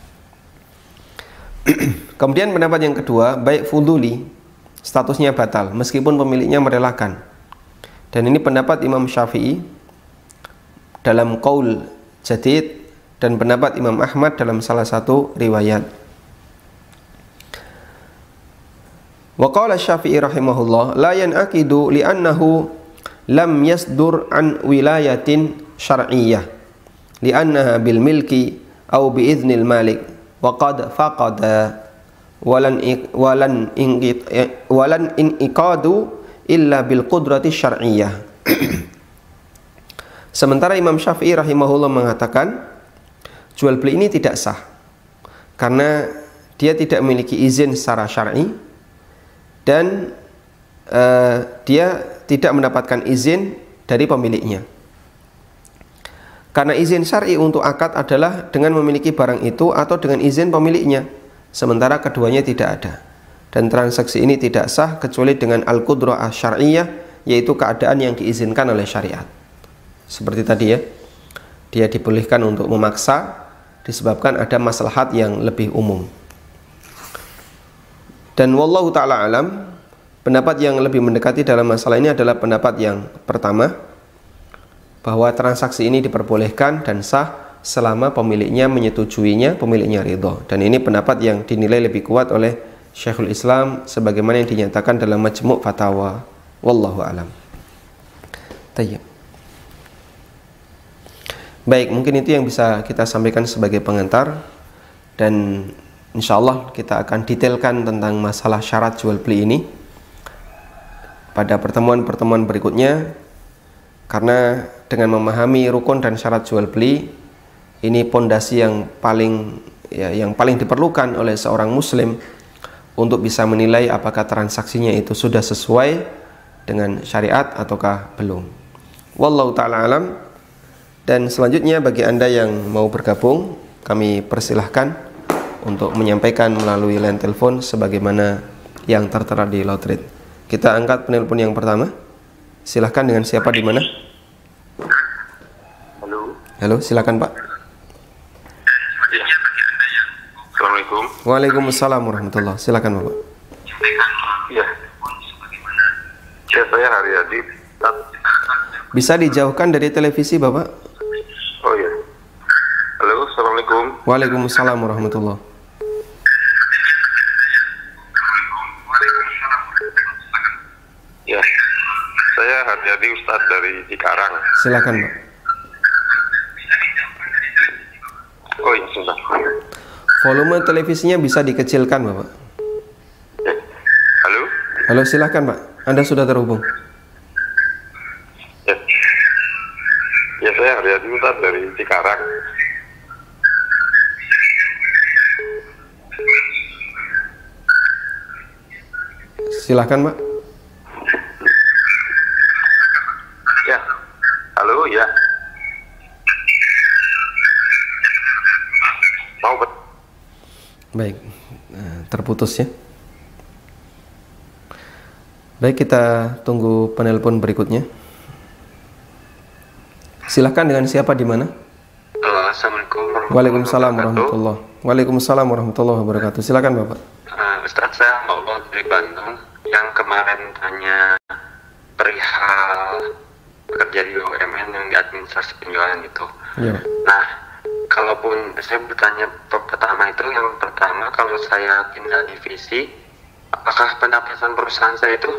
Kemudian pendapat yang kedua, baik fuduli, statusnya batal meskipun pemiliknya merelakan. Dan ini pendapat Imam Syafi'i dalam Qaul Jadid dan pendapat Imam Ahmad dalam salah satu riwayat. Wa qala Syafi'i rahimahullah la yan'aqidu li'annahu lam yasdur an wilayatin syar'iyyah li'annaha bil milki aw bi idznil malik wa qad faqada walan inqadu illa bil qudrati syar'iyyah. Sementara Imam Syafi'i rahimahullah mengatakan jual beli ini tidak sah karena dia tidak memiliki izin secara syar'i dan dia tidak mendapatkan izin dari pemiliknya. Karena izin syar'i untuk akad adalah dengan memiliki barang itu atau dengan izin pemiliknya, sementara keduanya tidak ada. Dan transaksi ini tidak sah kecuali dengan al-qudrah asy-syar'iyyah, yaitu keadaan yang diizinkan oleh syariat. Seperti tadi ya, dia dibolehkan untuk memaksa disebabkan ada maslahat yang lebih umum. Dan wallahu ta'ala alam, pendapat yang lebih mendekati dalam masalah ini adalah pendapat yang pertama, bahwa transaksi ini diperbolehkan dan sah selama pemiliknya menyetujuinya, pemiliknya ridho. Dan ini pendapat yang dinilai lebih kuat oleh Syekhul Islam sebagaimana yang dinyatakan dalam Majmu' Fatawa. Wallahu alam. Tayyib. Baik, mungkin itu yang bisa kita sampaikan sebagai pengantar, dan insyaallah kita akan detailkan tentang masalah syarat jual beli ini pada pertemuan-pertemuan berikutnya, karena dengan memahami rukun dan syarat jual beli ini pondasi yang paling diperlukan oleh seorang muslim untuk bisa menilai apakah transaksinya itu sudah sesuai dengan syariat ataukah belum. Wallahu ta'ala alam. Dan selanjutnya bagi Anda yang mau bergabung, kami persilahkan untuk menyampaikan melalui line telepon sebagaimana yang tertera di Loudread. Kita angkat penelpon yang pertama. Silahkan, dengan siapa, di mana? Halo, silakan Pak. Assalamualaikum. Waalaikumsalam warahmatullahi. Silakan Bapak. Ya. Ya, saya Haryadi. Bisa dijauhkan dari televisi Bapak? Oh ya. Halo, assalamualaikum. Waalaikumsalam warahmatullahi. Ya. Saya Haryadi Ustadz dari Cikarang. Silakan Pak. Oh ya, sebentar. Volume televisinya bisa dikecilkan Bapak. Halo? Halo, silakan Pak. Anda sudah terhubung. Ya. Ya, saya Haryadi Ustadz dari Cikarang. Silakan Pak. Ya. Halo, ya. Mau Baik, terputus ya. Baik, kita tunggu penelpon berikutnya. Silahkan, dengan siapa, di mana? Halo, Assalamualaikum Waalaikumsalam warahmatullahi wabarakatuh. Waalaikumsalam warahmatullahi wabarakatuh. Silakan Bapak. Ustaz, saya mau dari Bandung yang kemarin tanya perihal pekerja di BUMN yang di administrasi penjualan itu. Ya. Nah, kalaupun saya bertanya pertama itu, yang pertama kalau saya pindah divisi, apakah pendapatan perusahaan saya itu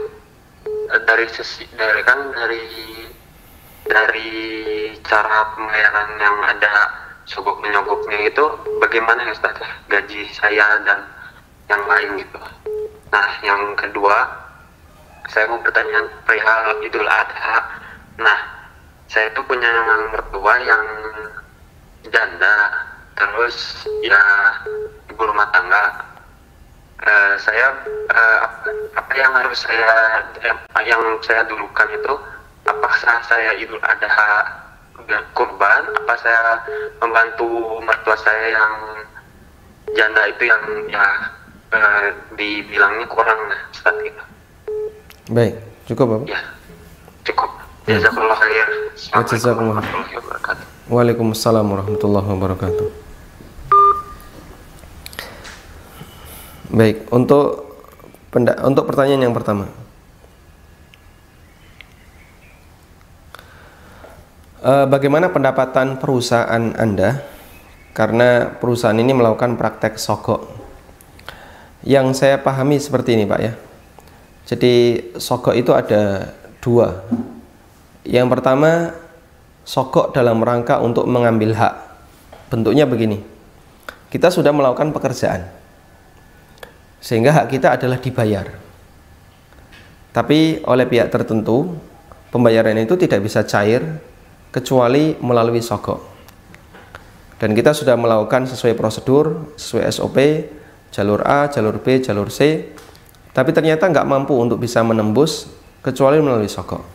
dari cara pembayaran yang ada sogok menyogoknya itu bagaimana ya Ustaz, gaji saya dan yang lain gitu. Nah, yang kedua saya mau bertanya perihal Idul Adha. Nah, saya itu punya mertua yang janda, terus ya ibu rumah tangga. Apa yang harus yang saya dulukan itu, apakah saya Idul Adha kurban, apa saya membantu mertua saya yang janda itu yang dibilangnya kurang saat itu. Baik, cukup Bapak? Ya, cukup. Jazakallah khair. Jazakallah. Waalaikumsalam warahmatullahi wabarakatuh. Baik, untuk pertanyaan yang pertama. Bagaimana pendapatan perusahaan Anda karena perusahaan ini melakukan praktek sogok? Yang saya pahami seperti ini Pak ya. Jadi sogok itu ada dua. Yang pertama, sogok dalam rangka untuk mengambil hak. Bentuknya begini. Kita sudah melakukan pekerjaan, sehingga hak kita adalah dibayar. Tapi oleh pihak tertentu, pembayaran itu tidak bisa cair kecuali melalui sogok. Dan kita sudah melakukan sesuai prosedur, sesuai SOP, jalur A, jalur B, jalur C, tapi ternyata nggak mampu untuk bisa menembus kecuali melalui sogok.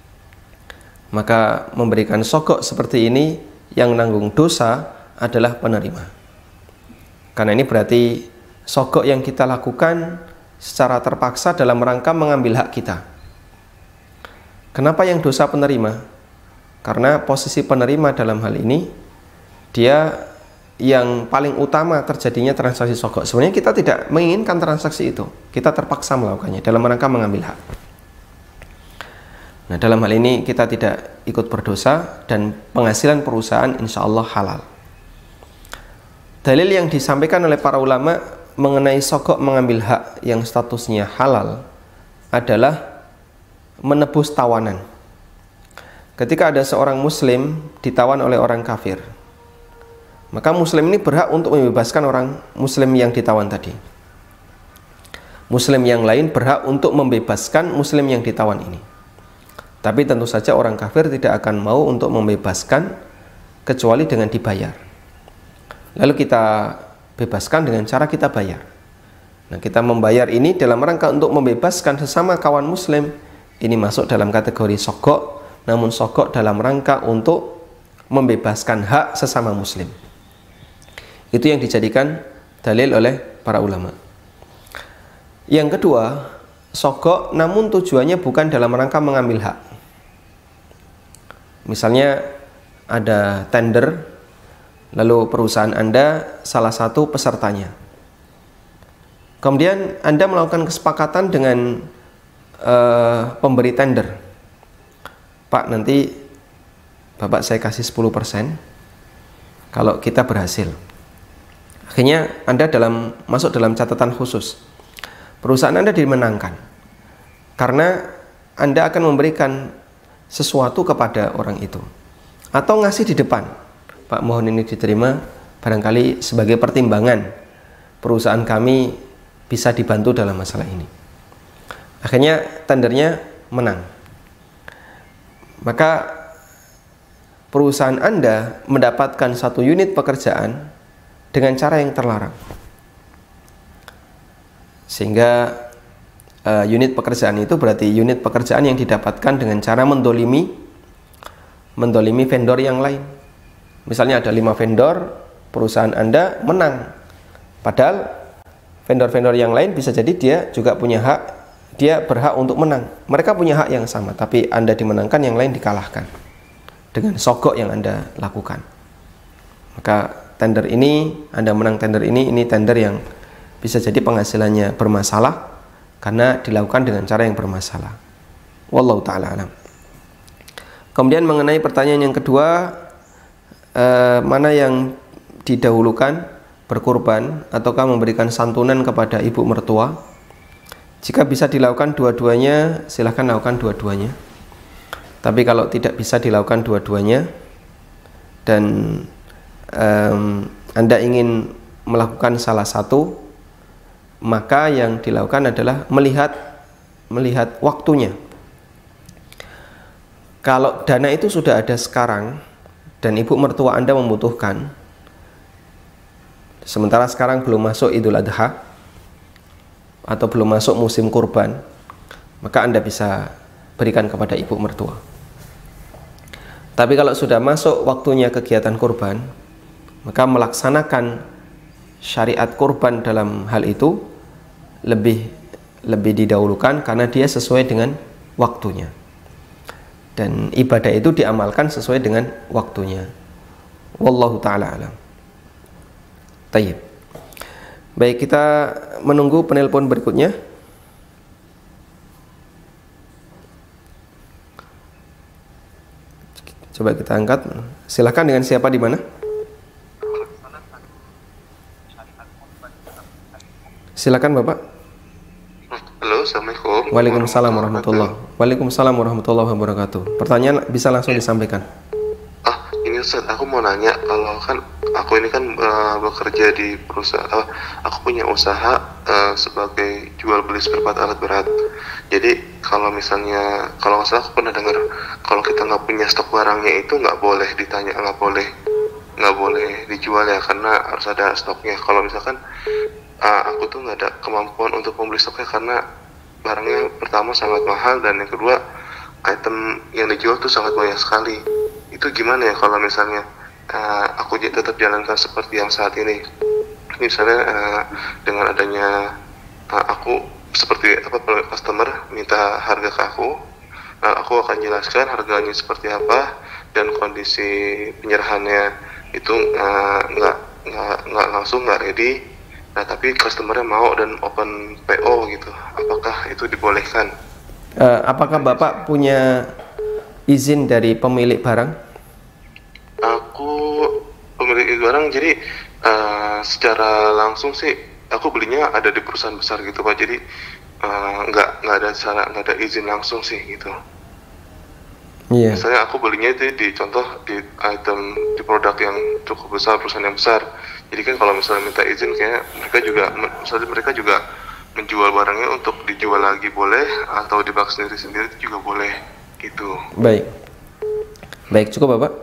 Maka memberikan sogok seperti ini, yang nanggung dosa adalah penerima. Karena ini berarti sogok yang kita lakukan secara terpaksa dalam rangka mengambil hak kita. Kenapa yang dosa penerima? Karena posisi penerima dalam hal ini, dia yang paling utama terjadinya transaksi sogok. Sebenarnya kita tidak menginginkan transaksi itu, kita terpaksa melakukannya dalam rangka mengambil hak. Nah, dalam hal ini kita tidak ikut berdosa dan penghasilan perusahaan insya Allah halal. Dalil yang disampaikan oleh para ulama mengenai sogok mengambil hak yang statusnya halal adalah menebus tawanan. Ketika ada seorang muslim ditawan oleh orang kafir, maka muslim ini berhak untuk membebaskan orang muslim yang ditawan tadi. Muslim yang lain berhak untuk membebaskan muslim yang ditawan ini. Tapi tentu saja orang kafir tidak akan mau untuk membebaskan kecuali dengan dibayar. Lalu kita bebaskan dengan cara kita bayar. Nah, kita membayar ini dalam rangka untuk membebaskan sesama kawan muslim. Ini masuk dalam kategori sogok, namun sogok dalam rangka untuk membebaskan hak sesama muslim. Itu yang dijadikan dalil oleh para ulama. Yang kedua, sogok namun tujuannya bukan dalam rangka mengambil hak. Misalnya ada tender, lalu perusahaan Anda salah satu pesertanya. Kemudian Anda melakukan kesepakatan dengan pemberi tender. Pak, nanti Bapak saya kasih 10% kalau kita berhasil. Akhirnya Anda masuk dalam catatan khusus. Perusahaan Anda dimenangkan karena Anda akan memberikan sesuatu kepada orang itu, atau ngasih di depan, Pak, mohon ini diterima, barangkali sebagai pertimbangan perusahaan kami bisa dibantu dalam masalah ini. Akhirnya tendernya menang, maka perusahaan Anda mendapatkan satu unit pekerjaan dengan cara yang terlarang, sehingga unit pekerjaan itu berarti unit pekerjaan yang didapatkan dengan cara mendolimi vendor yang lain. Misalnya ada 5 vendor, perusahaan Anda menang, padahal vendor-vendor yang lain bisa jadi dia juga punya hak dia berhak untuk menang. Mereka punya hak yang sama, tapi Anda dimenangkan, yang lain dikalahkan dengan sogok yang Anda lakukan. Maka tender ini, Anda menang tender ini tender yang bisa jadi penghasilannya bermasalah karena dilakukan dengan cara yang bermasalah. Wallahu ta'ala alam. Kemudian mengenai pertanyaan yang kedua, mana yang didahulukan, berkurban ataukah memberikan santunan kepada ibu mertua? Jika bisa dilakukan dua-duanya, silahkan lakukan dua-duanya. Tapi kalau tidak bisa dilakukan dua-duanya dan Anda ingin melakukan salah satu, maka yang dilakukan adalah melihat waktunya. Kalau dana itu sudah ada sekarang dan ibu mertua Anda membutuhkan, sementara sekarang belum masuk Idul Adha atau belum masuk musim kurban, maka Anda bisa berikan kepada ibu mertua. Tapi kalau sudah masuk waktunya kegiatan kurban, maka melaksanakan syariat kurban dalam hal itu lebih didahulukan karena dia sesuai dengan waktunya. Dan ibadah itu diamalkan sesuai dengan waktunya. Wallahu ta'ala alam. Tayyib. Baik, kita menunggu penelpon berikutnya. Coba kita angkat. Silakan, dengan siapa, di mana? Silakan Bapak. Halo, Assalamualaikum. Waalaikumsalam warahmatullahi wabarakatuh. Pertanyaan bisa langsung disampaikan. Ini Ustaz, aku mau nanya, kalau kan aku ini kan bekerja di perusahaan, aku punya usaha sebagai jual beli spare part alat berat. Jadi kalau misalnya, kalau nggak salah aku pernah dengar, kalau kita nggak punya stok barangnya itu nggak boleh ditanya, nggak boleh dijual ya, karena harus ada stoknya. Kalau misalkan aku tuh nggak ada kemampuan untuk membeli stoknya karena barangnya pertama sangat mahal dan yang kedua item yang dijual tuh sangat banyak sekali. Itu gimana ya kalau misalnya aku tetap jalankan seperti yang saat ini? Misalnya dengan adanya aku seperti customer minta harga ke aku akan jelaskan harganya seperti apa dan kondisi penyerahannya itu nggak langsung, nggak ready. Nah, tapi customernya mau dan open PO gitu. Apakah itu dibolehkan? Apakah Bapak punya izin dari pemilik barang? Aku pemilik barang, jadi secara langsung sih aku belinya ada di perusahaan besar gitu Pak. Jadi nggak ada izin langsung sih gitu. Iya. Misalnya aku belinya itu di produk yang cukup besar, perusahaan yang besar. Jadi kan kalau misalnya minta izin, kayak mereka juga menjual barangnya untuk dijual lagi boleh, atau dibak sendiri juga boleh gitu. Baik, cukup Bapak?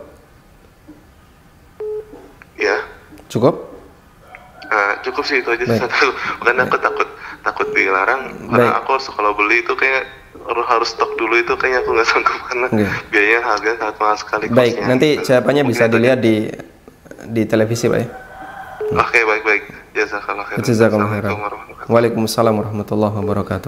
Ya. Cukup? Cukup sih, itu aja satu. Bukan aku takut dilarang. Karena aku kalau beli itu kayak harus stok dulu, itu kayaknya aku nggak sanggup karena biayanya harganya sangat mahal sekali. Baik, nanti jawabannya bisa dilihat di televisi Pak ya. Oke, baik. Jazakallah khairan. Jazakallah khairan. Waalaikumsalam warahmatullahi wabarakatuh.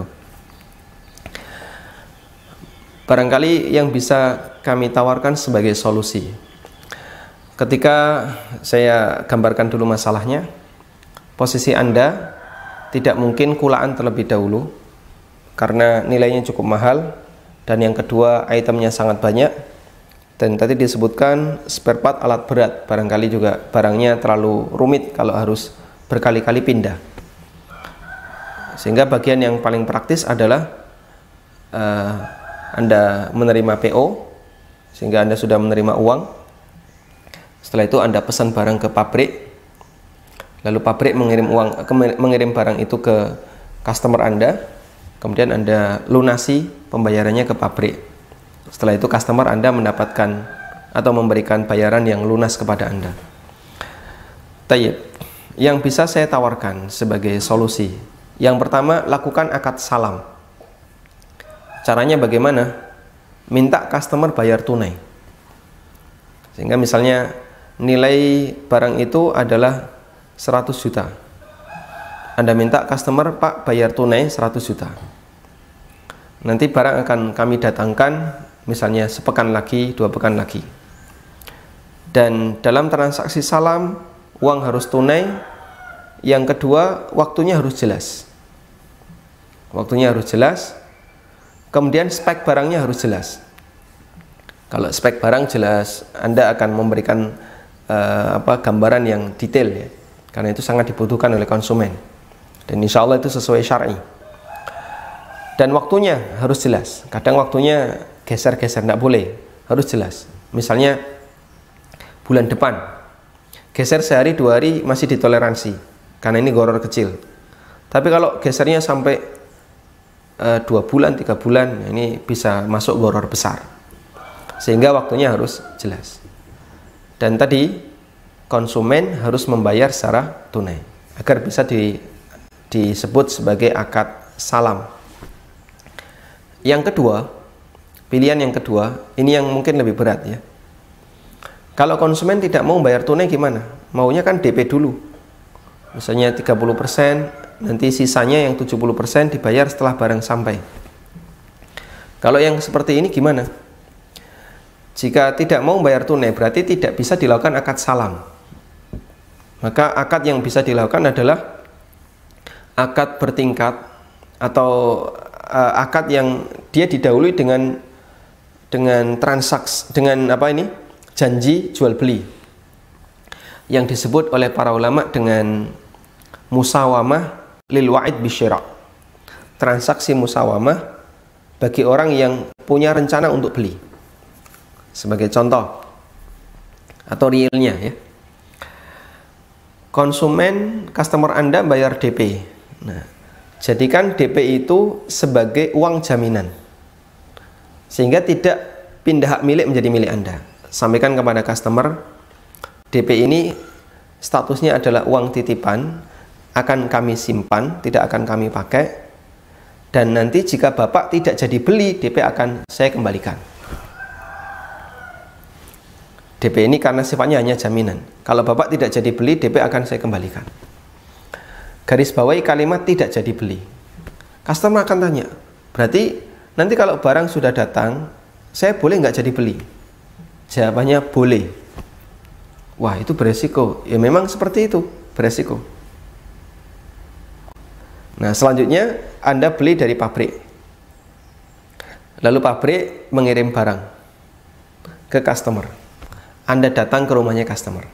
Barangkali yang bisa kami tawarkan sebagai solusi, ketika saya gambarkan dulu masalahnya, posisi Anda tidak mungkin kulaan terlebih dahulu karena nilainya cukup mahal, dan yang kedua itemnya sangat banyak, dan tadi disebutkan spare part alat berat, barangkali juga barangnya terlalu rumit kalau harus berkali-kali pindah, sehingga bagian yang paling praktis adalah Anda menerima PO, sehingga Anda sudah menerima uang. Setelah itu Anda pesan barang ke pabrik, lalu pabrik mengirim barang itu ke customer Anda, kemudian Anda lunasi pembayarannya ke pabrik. Setelah itu customer Anda mendapatkan atau memberikan bayaran yang lunas kepada Anda. Tayyib, yang bisa saya tawarkan sebagai solusi, yang pertama, lakukan akad salam. Caranya bagaimana? Minta customer bayar tunai. Sehingga misalnya nilai barang itu adalah 100 juta. Anda minta customer, Pak, bayar tunai 100 juta. nanti barang akan kami datangkan misalnya sepekan lagi, 2 pekan lagi. Dan dalam transaksi salam, uang harus tunai. Yang kedua, waktunya harus jelas. Waktunya harus jelas. Kemudian spek barangnya harus jelas. Kalau spek barang jelas, Anda akan memberikan gambaran yang detail ya. Karena itu sangat dibutuhkan oleh konsumen. Dan insya Allah itu sesuai syar'i. Dan waktunya harus jelas. Kadang waktunya geser-geser, tidak boleh. Harus jelas. Misalnya bulan depan, geser sehari 2 hari masih ditoleransi. Karena ini goror kecil. Tapi kalau gesernya sampai 2 bulan, 3 bulan, ini bisa masuk goror besar. Sehingga waktunya harus jelas. Dan tadi konsumen harus membayar secara tunai agar bisa disebut sebagai akad salam. Yang kedua, pilihan yang kedua, ini yang mungkin lebih berat ya. Kalau konsumen tidak mau bayar tunai gimana? Maunya kan DP dulu. Misalnya 30%, nanti sisanya yang 70% dibayar setelah barang sampai. Kalau yang seperti ini gimana? Jika tidak mau bayar tunai, berarti tidak bisa dilakukan akad salam. Maka akad yang bisa dilakukan adalah akad bertingkat atau akad yang dia didahului dengan transaksi, dengan janji jual beli yang disebut oleh para ulama dengan musawamah lil wa'id bisyira'. Transaksi musawamah bagi orang yang punya rencana untuk beli. Sebagai contoh atau realnya ya. Konsumen, customer Anda bayar DP. Nah, jadikan DP itu sebagai uang jaminan. Sehingga tidak pindah hak milik menjadi milik Anda. Sampaikan kepada customer, DP ini statusnya adalah uang titipan, akan kami simpan, tidak akan kami pakai, dan nanti jika Bapak tidak jadi beli, DP akan saya kembalikan. DP ini karena sifatnya hanya jaminan. Kalau Bapak tidak jadi beli, DP akan saya kembalikan. Garis bawahi kalimat tidak jadi beli. Customer akan tanya, berarti nanti kalau barang sudah datang, saya boleh nggak jadi beli? Jawabannya boleh. Wah, itu beresiko. Ya memang seperti itu, beresiko. Nah, selanjutnya Anda beli dari pabrik. Lalu pabrik mengirim barang ke customer. Anda datang ke rumahnya customer.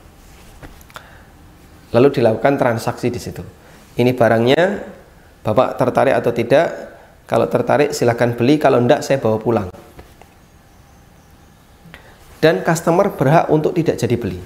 Lalu dilakukan transaksi di situ. Ini barangnya, Bapak tertarik atau tidak? Kalau tertarik silahkan beli, kalau enggak saya bawa pulang. Dan customer berhak untuk tidak jadi beli.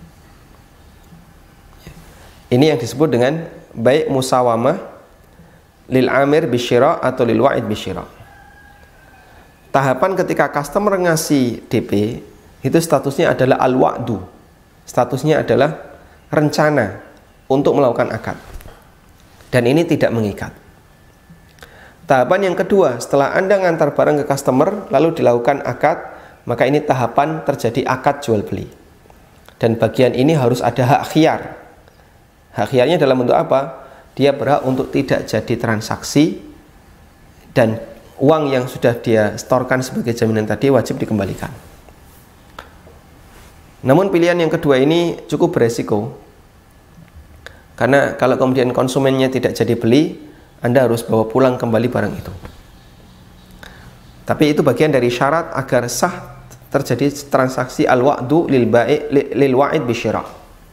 Ini yang disebut dengan baik musawamah lil amir bisyira atau lil wa'id bisyira. Tahapan ketika customer ngasih DP itu statusnya adalah al-wa'du. Statusnya adalah rencana untuk melakukan akad. Dan ini tidak mengikat. Tahapan yang kedua, setelah Anda ngantar barang ke customer lalu dilakukan akad, maka ini tahapan terjadi akad jual beli. Dan bagian ini harus ada hak khiyar. Hak khiyarnya dalam bentuk apa? Dia berhak untuk tidak jadi transaksi dan uang yang sudah dia setorkan sebagai jaminan tadi wajib dikembalikan. Namun pilihan yang kedua ini cukup beresiko. Karena kalau kemudian konsumennya tidak jadi beli, Anda harus bawa pulang kembali barang itu. Tapi itu bagian dari syarat agar sah terjadi transaksi al-wa'du lil wa'id bisyira'.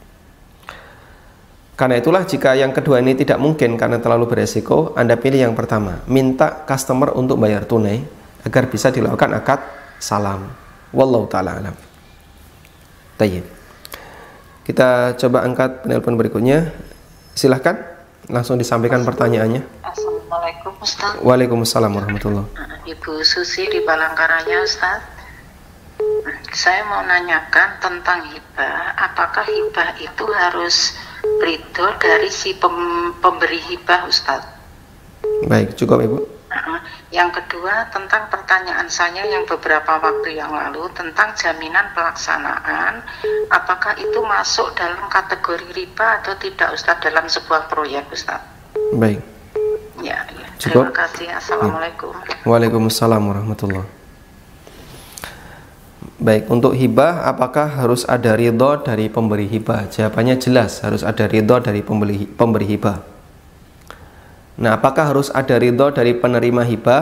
Karena itulah jika yang kedua ini tidak mungkin karena terlalu beresiko, Anda pilih yang pertama, minta customer untuk bayar tunai agar bisa dilakukan akad salam. Wallahu ta'ala alam. Tayyib. Kita coba angkat penelpon berikutnya. Silahkan langsung disampaikan pertanyaannya. Assalamualaikum Ustaz. Waalaikumsalam warahmatullahi. Ibu Susi di Palangkaraya Ustaz. Saya mau nanyakan tentang hibah. Apakah hibah itu harus ridho dari si pemberi hibah Ustaz? Baik, cukup Ibu. Yang kedua tentang pertanyaan saya yang beberapa waktu yang lalu tentang jaminan pelaksanaan, apakah itu masuk dalam kategori riba atau tidak Ustaz dalam sebuah proyek Ustaz? Baik. Ya, ya. Terima kasih. Assalamualaikum. Waalaikumsalam warahmatullahi. Baik, untuk hibah apakah harus ada ridho dari pemberi hibah? Jawabannya jelas, harus ada ridho dari pemberi hibah. Nah, apakah harus ada ridho dari penerima hibah?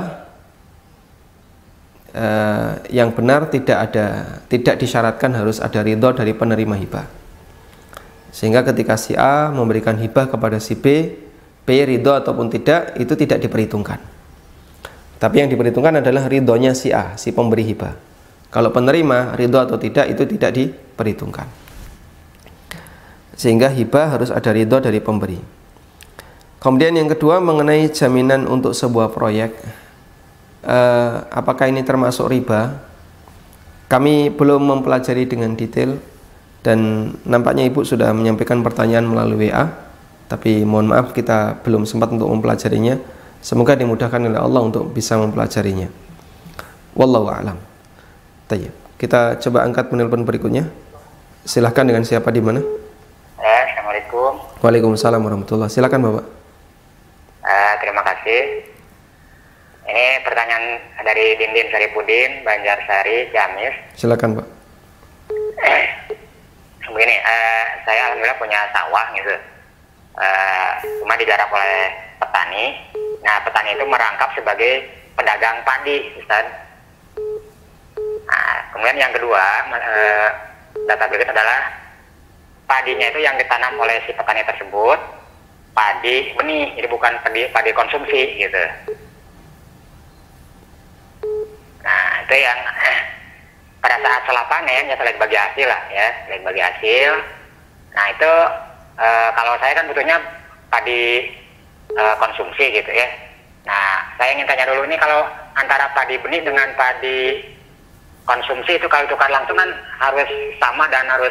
Yang benar tidak disyaratkan harus ada ridho dari penerima hibah. Sehingga ketika si A memberikan hibah kepada si B ridho ataupun tidak, itu tidak diperhitungkan. Tapi yang diperhitungkan adalah ridhonya si A, si pemberi hibah. Kalau penerima ridho atau tidak, itu tidak diperhitungkan. Sehingga hibah harus ada ridho dari pemberi. Kemudian yang kedua, mengenai jaminan untuk sebuah proyek, apakah ini termasuk riba? Kami belum mempelajari dengan detail, dan nampaknya Ibu sudah menyampaikan pertanyaan melalui WA, tapi mohon maaf kita belum sempat untuk mempelajarinya. Semoga dimudahkan oleh Allah untuk bisa mempelajarinya. Wallahu a'lam. Tayyib. Kita coba angkat penelpon berikutnya. Silahkan, dengan siapa, di mana? Assalamualaikum. Waalaikumsalam warahmatullahi. Silakan Bapak. Terima kasih. Ini pertanyaan dari Dindin Saripudin, Banjarsari, Ciamis. Silakan Pak. Begini, saya alhamdulillah punya sawah gitu. Cuma digarap oleh petani. Nah, petani itu merangkap sebagai pedagang padi, Ustaz. Nah, kemudian yang kedua, data berikut adalah padinya itu yang ditanam oleh si petani tersebut padi benih, jadi bukan padi konsumsi gitu. Nah, itu yang pada saat setelah panen ya selain bagi hasil lah ya, selain bagi hasil. Nah itu kalau saya kan butuhnya padi konsumsi gitu ya. Nah, saya ingin tanya dulu, ini kalau antara padi benih dengan padi konsumsi itu kalau tukar langsung kan harus sama dan harus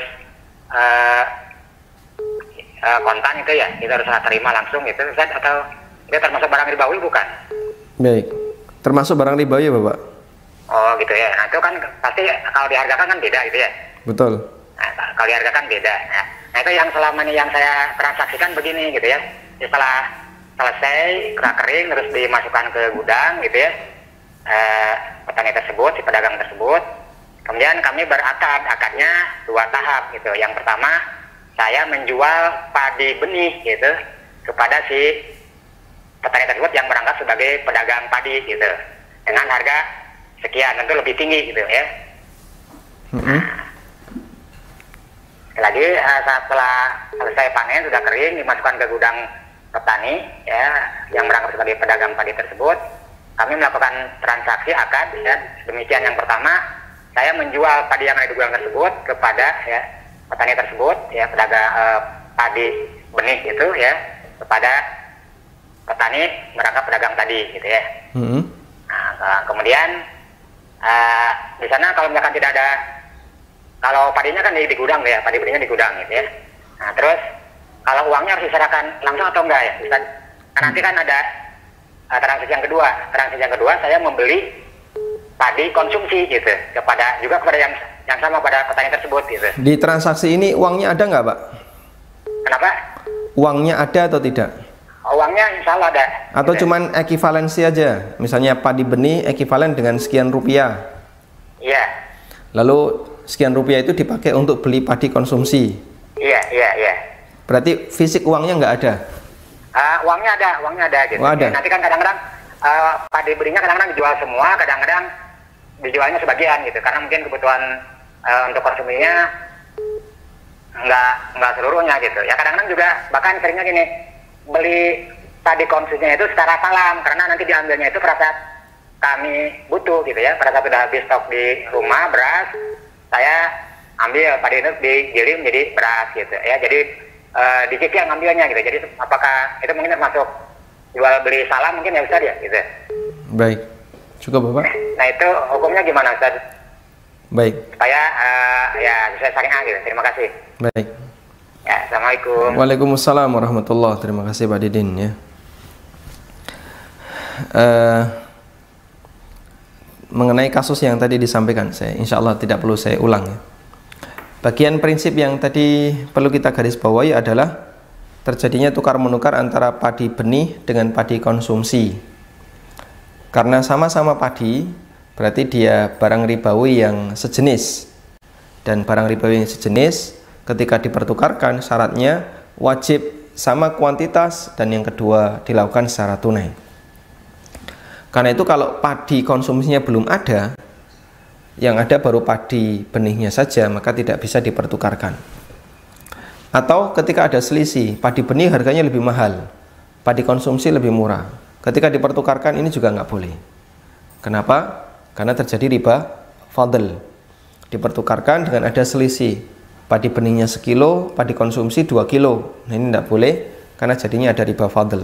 kontan itu ya, kita harus terima langsung gitu, atau itu termasuk barang ribawi bukan? Baik, termasuk barang ribawi ya Bapak? Oh gitu ya, nah itu kan pasti kalau dihargakan kan beda gitu ya? Betul. Nah, kalau dihargakan beda. Nah itu yang selama ini yang saya transaksikan begini gitu ya, setelah selesai kering terus dimasukkan ke gudang gitu ya, petani tersebut, si pedagang tersebut, kemudian kami akadnya 2 tahap gitu. Yang pertama saya menjual padi benih gitu kepada si petani tersebut yang berangkat sebagai pedagang padi gitu dengan harga sekian, tentu lebih tinggi gitu ya. Lagi setelah selesai panen sudah kering dimasukkan ke gudang petani ya yang berangkat sebagai pedagang padi tersebut, kami melakukan transaksi akad ya. Demikian yang pertama, saya menjual padi yang ada di gudang tersebut kepada ya petani tersebut ya, pedagang padi benih itu ya kepada petani merangkap pedagang tadi gitu ya. Nah, kemudian di sana kalau misalkan tidak ada, kalau padinya kan di gudang ya, padi benihnya di gudang gitu ya. Nah terus kalau uangnya harus diserahkan langsung atau enggak ya? Nah, nanti kan ada transaksi yang kedua. Transaksi yang kedua saya membeli padi konsumsi gitu kepada yang sama pada petani tersebut gitu. Di transaksi ini uangnya ada nggak Pak? Kenapa? Uangnya ada atau tidak? Uangnya insya Allah ada. Atau gitu. Cuman ekivalensi aja? Misalnya padi benih ekivalen dengan sekian rupiah. Iya. Lalu sekian rupiah itu dipakai untuk beli padi konsumsi. Iya. Berarti fisik uangnya nggak ada? Uangnya ada gitu. Oh, ada. Nanti kan kadang-kadang padi belinya kadang-kadang dijual semua, kadang-kadang dijualnya sebagian gitu, karena mungkin kebutuhan untuk konsuminya nggak seluruhnya gitu. Ya kadang-kadang juga bahkan seringnya gini, beli padi konsumsinya itu secara salam, karena nanti diambilnya itu pada saat kami butuh gitu ya, pada saat sudah habis stok di rumah beras, saya ambil padi itu digiling menjadi beras gitu ya. Jadi dicicil ngambilnya gitu. Jadi apakah itu mungkin termasuk jual beli salam mungkin ya Ustaz ya gitu. Baik, cukup Bapak. Nah itu hukumnya gimana Ustaz? Baik. Supaya ya sesuai syariah gitu. Terima kasih. Baik. Ya, assalamualaikum. Waalaikumsalam warahmatullahi. Terima kasih Pak Didin ya. Mengenai kasus yang tadi disampaikan, saya insya Allah tidak perlu saya ulang ya. Bagian prinsip yang tadi perlu kita garis bawahi adalah terjadinya tukar menukar antara padi benih dengan padi konsumsi Karena sama-sama padi, berarti dia barang ribawi yang sejenis. Dan barang ribawi yang sejenis ketika dipertukarkan syaratnya wajib sama kuantitas, dan yang kedua dilakukan secara tunai. Karena itu kalau padi konsumsinya belum ada, yang ada baru padi benihnya saja, maka tidak bisa dipertukarkan. Atau ketika ada selisih, padi benih harganya lebih mahal, padi konsumsi lebih murah, ketika dipertukarkan ini juga nggak boleh. Kenapa? Karena terjadi riba fadl. Dipertukarkan dengan ada selisih, padi benihnya sekilo, padi konsumsi 2 kilo. Nah, ini tidak boleh karena jadinya ada riba fadl.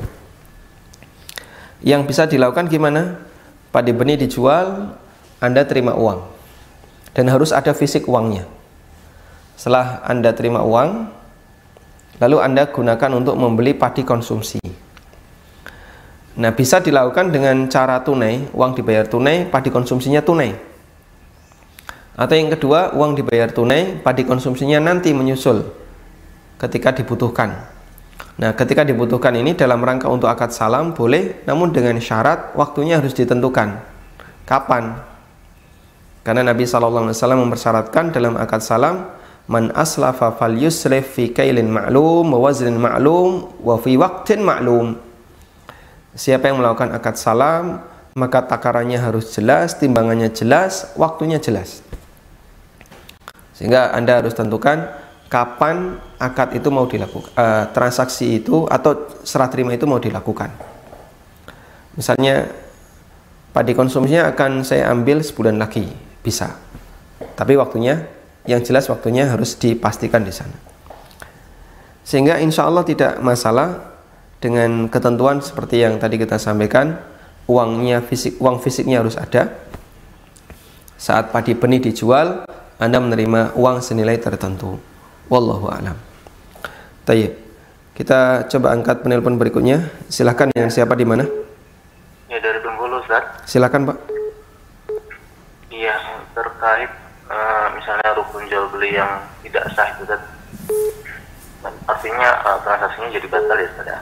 Yang bisa dilakukan gimana? Padi benih dijual, Anda terima uang, dan harus ada fisik uangnya. Setelah Anda terima uang, lalu Anda gunakan untuk membeli padi konsumsi. Nah, bisa dilakukan dengan cara tunai, uang dibayar tunai, padi konsumsinya tunai. Atau yang kedua, uang dibayar tunai, padi konsumsinya nanti menyusul ketika dibutuhkan. Nah, ketika dibutuhkan ini dalam rangka untuk akad salam boleh, namun dengan syarat waktunya harus ditentukan. Kapan? Karena Nabi SAW mempersyaratkan dalam akad salam, man aslafa fal yusrif fi kailin ma'lum wa waznin ma'lum wa fi waqtin ma'lum. Siapa yang melakukan akad salam, maka takarannya harus jelas, timbangannya jelas, waktunya jelas. Sehingga Anda harus tentukan kapan akad itu mau dilakukan, transaksi itu atau serah terima itu mau dilakukan. Misalnya padi konsumsinya akan saya ambil sebulan lagi, bisa. Tapi waktunya, yang jelas waktunya harus dipastikan di sana. Sehingga insya Allah tidak masalah dengan ketentuan seperti yang tadi kita sampaikan, uang fisiknya harus ada. Saat padi benih dijual, Anda menerima uang senilai tertentu. Wallahu a'lam. Tayyib. Kita coba angkat penelpon berikutnya. Silakan, yang siapa di mana? Ya, dari Bengkulu, Ustaz. Silakan, Pak. Iya, terkait misalnya rukun jual beli yang tidak sah itu, Ustaz. Artinya transaksinya jadi batal ya, Ustaz.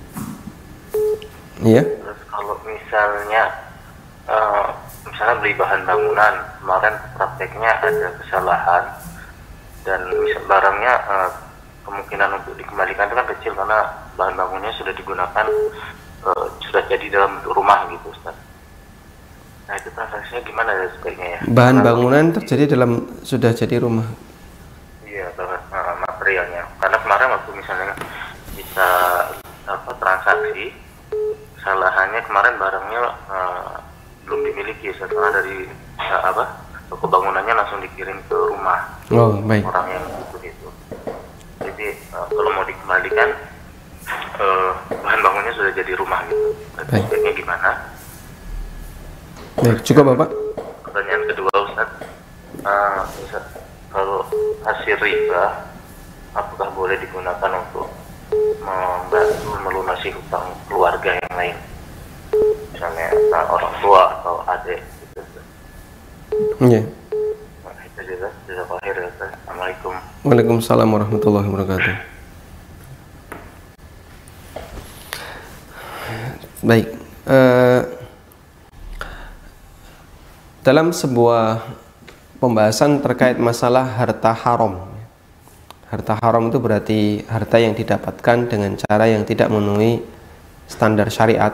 Iya. Terus kalau misalnya beli bahan bangunan, kemarin prakteknya ada kesalahan dan misal barangnya kemungkinan untuk dikembalikan itu kan kecil karena bahan bangunannya sudah digunakan, sudah jadi dalam rumah gitu, Ustaz. Nah, itu transaksinya gimana ya sebaiknya ya? Bahan bangunan terjadi dalam sudah jadi rumah. Iya, materialnya. Karena kemarin waktu misalnya kita transaksi, kesalahannya kemarin barangnya belum dimiliki, setelah dari toko bangunannya langsung dikirim ke rumah. Oh, baik. Orang yang butuh itu. Jadi kalau mau dikembalikan bahan bangunnya sudah jadi rumah gitu. Baik. Sebaiknya gimana? Baik, cukup Bapak. Pertanyaan kedua, Ustaz, kalau hasil riba apakah boleh digunakan untuk membantu melunasi hutang keluarga yang lain, misalnya orang tua atau adik gitu. Iya. Nah, itu juga akhir ya, Ustaz. Assalamualaikum. Waalaikumsalam warahmatullahi wabarakatuh. Baik, dalam sebuah pembahasan terkait masalah harta haram. Harta haram itu berarti harta yang didapatkan dengan cara yang tidak memenuhi standar syariat.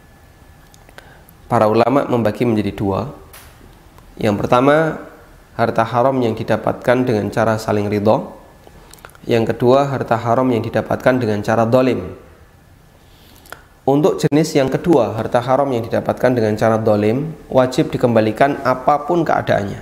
Para ulama membagi menjadi dua. Yang pertama, harta haram yang didapatkan dengan cara saling ridho. Yang kedua, harta haram yang didapatkan dengan cara dolim. Untuk jenis yang kedua, harta haram yang didapatkan dengan cara dolim, wajib dikembalikan apapun keadaannya.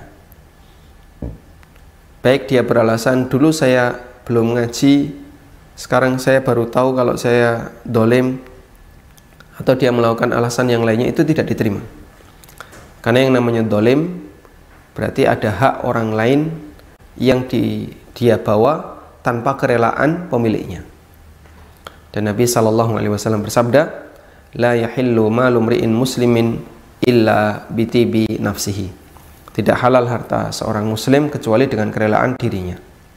Baik dia beralasan, dulu saya belum ngaji, sekarang saya baru tahu kalau saya dolim, atau dia melakukan alasan yang lainnya, itu tidak diterima. Karena yang namanya dolim berarti ada hak orang lain yang dia bawa tanpa kerelaan pemiliknya. Dan Nabi SAW bersabda, la yahillu malu mri'in muslimin illa bitibi nafsihi. Tidak halal harta seorang muslim kecuali dengan kerelaan dirinya.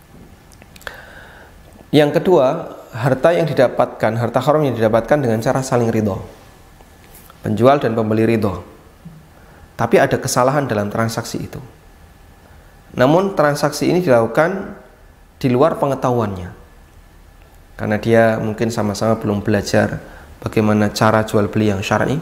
Yang kedua, harta yang harta haram yang didapatkan dengan cara saling ridho. Penjual dan pembeli ridho. tapi ada kesalahan dalam transaksi itu. Namun transaksi ini dilakukan di luar pengetahuannya, karena dia mungkin sama-sama belum belajar bagaimana cara jual beli yang syar'i.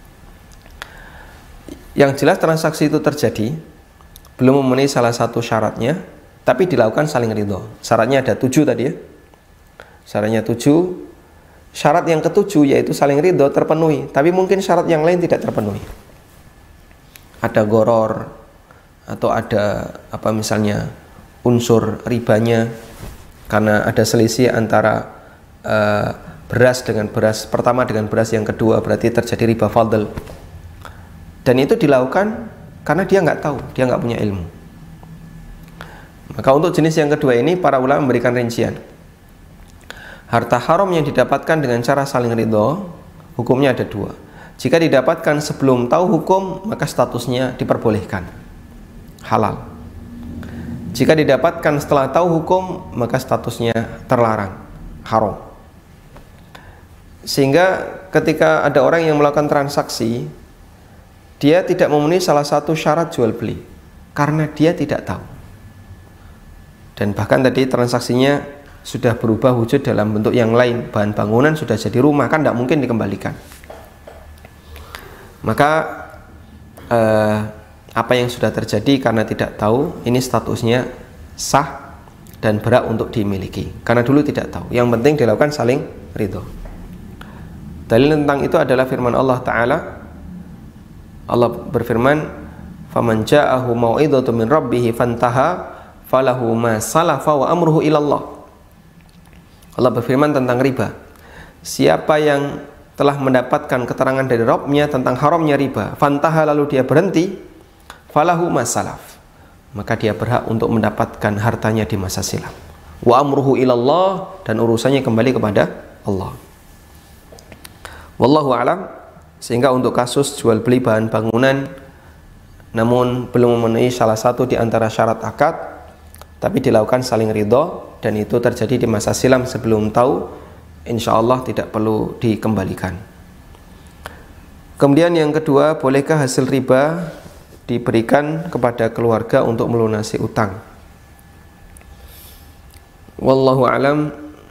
Yang jelas transaksi itu terjadi, belum memenuhi salah satu syaratnya, tapi dilakukan saling ridho. Syaratnya ada 7 tadi ya. Syaratnya 7. Syarat yang ke-7 yaitu saling ridho terpenuhi, tapi mungkin syarat yang lain tidak terpenuhi. Ada goror, atau ada misalnya unsur ribanya, karena ada selisih antara beras dengan beras pertama dengan beras yang kedua, berarti terjadi riba fadl. Dan itu dilakukan karena dia nggak tahu, dia nggak punya ilmu. Maka untuk jenis yang kedua ini para ulama memberikan rincian. Harta haram yang didapatkan dengan cara saling ridho, hukumnya ada 2. Jika didapatkan sebelum tahu hukum, maka statusnya diperbolehkan, halal. Jika didapatkan setelah tahu hukum, maka statusnya terlarang, haram. Sehingga ketika ada orang yang melakukan transaksi, dia tidak memenuhi salah satu syarat jual beli karena dia tidak tahu. Dan bahkan tadi transaksinya sudah berubah wujud dalam bentuk yang lain, bahan bangunan sudah jadi rumah, kan tidak mungkin dikembalikan. Maka apa yang sudah terjadi karena tidak tahu, ini statusnya sah dan berhak untuk dimiliki, karena dulu tidak tahu. Yang penting dilakukan saling ridho. Dalil tentang itu adalah firman Allah Ta'ala. Allah berfirman, "Faman ja'ahu mau'idhatun min rabbih fantaha falahu ma salafa wa amruhu ilallah." Allah berfirman tentang riba. Siapa yang telah mendapatkan keterangan dari Rabb-nya tentang haramnya riba, fantaha lalu dia berhenti, falahu ma salaf, maka dia berhak untuk mendapatkan hartanya di masa silam. Wa amruhu ilallah, dan urusannya kembali kepada Allah. Wallahu a'lam. Sehingga untuk kasus jual beli bahan bangunan namun belum memenuhi salah satu di antara syarat akad, tapi dilakukan saling ridho, dan itu terjadi di masa silam sebelum tahu, insya Allah tidak perlu dikembalikan. Kemudian yang kedua, bolehkah hasil riba diberikan kepada keluarga untuk melunasi utang? Wallahu alam.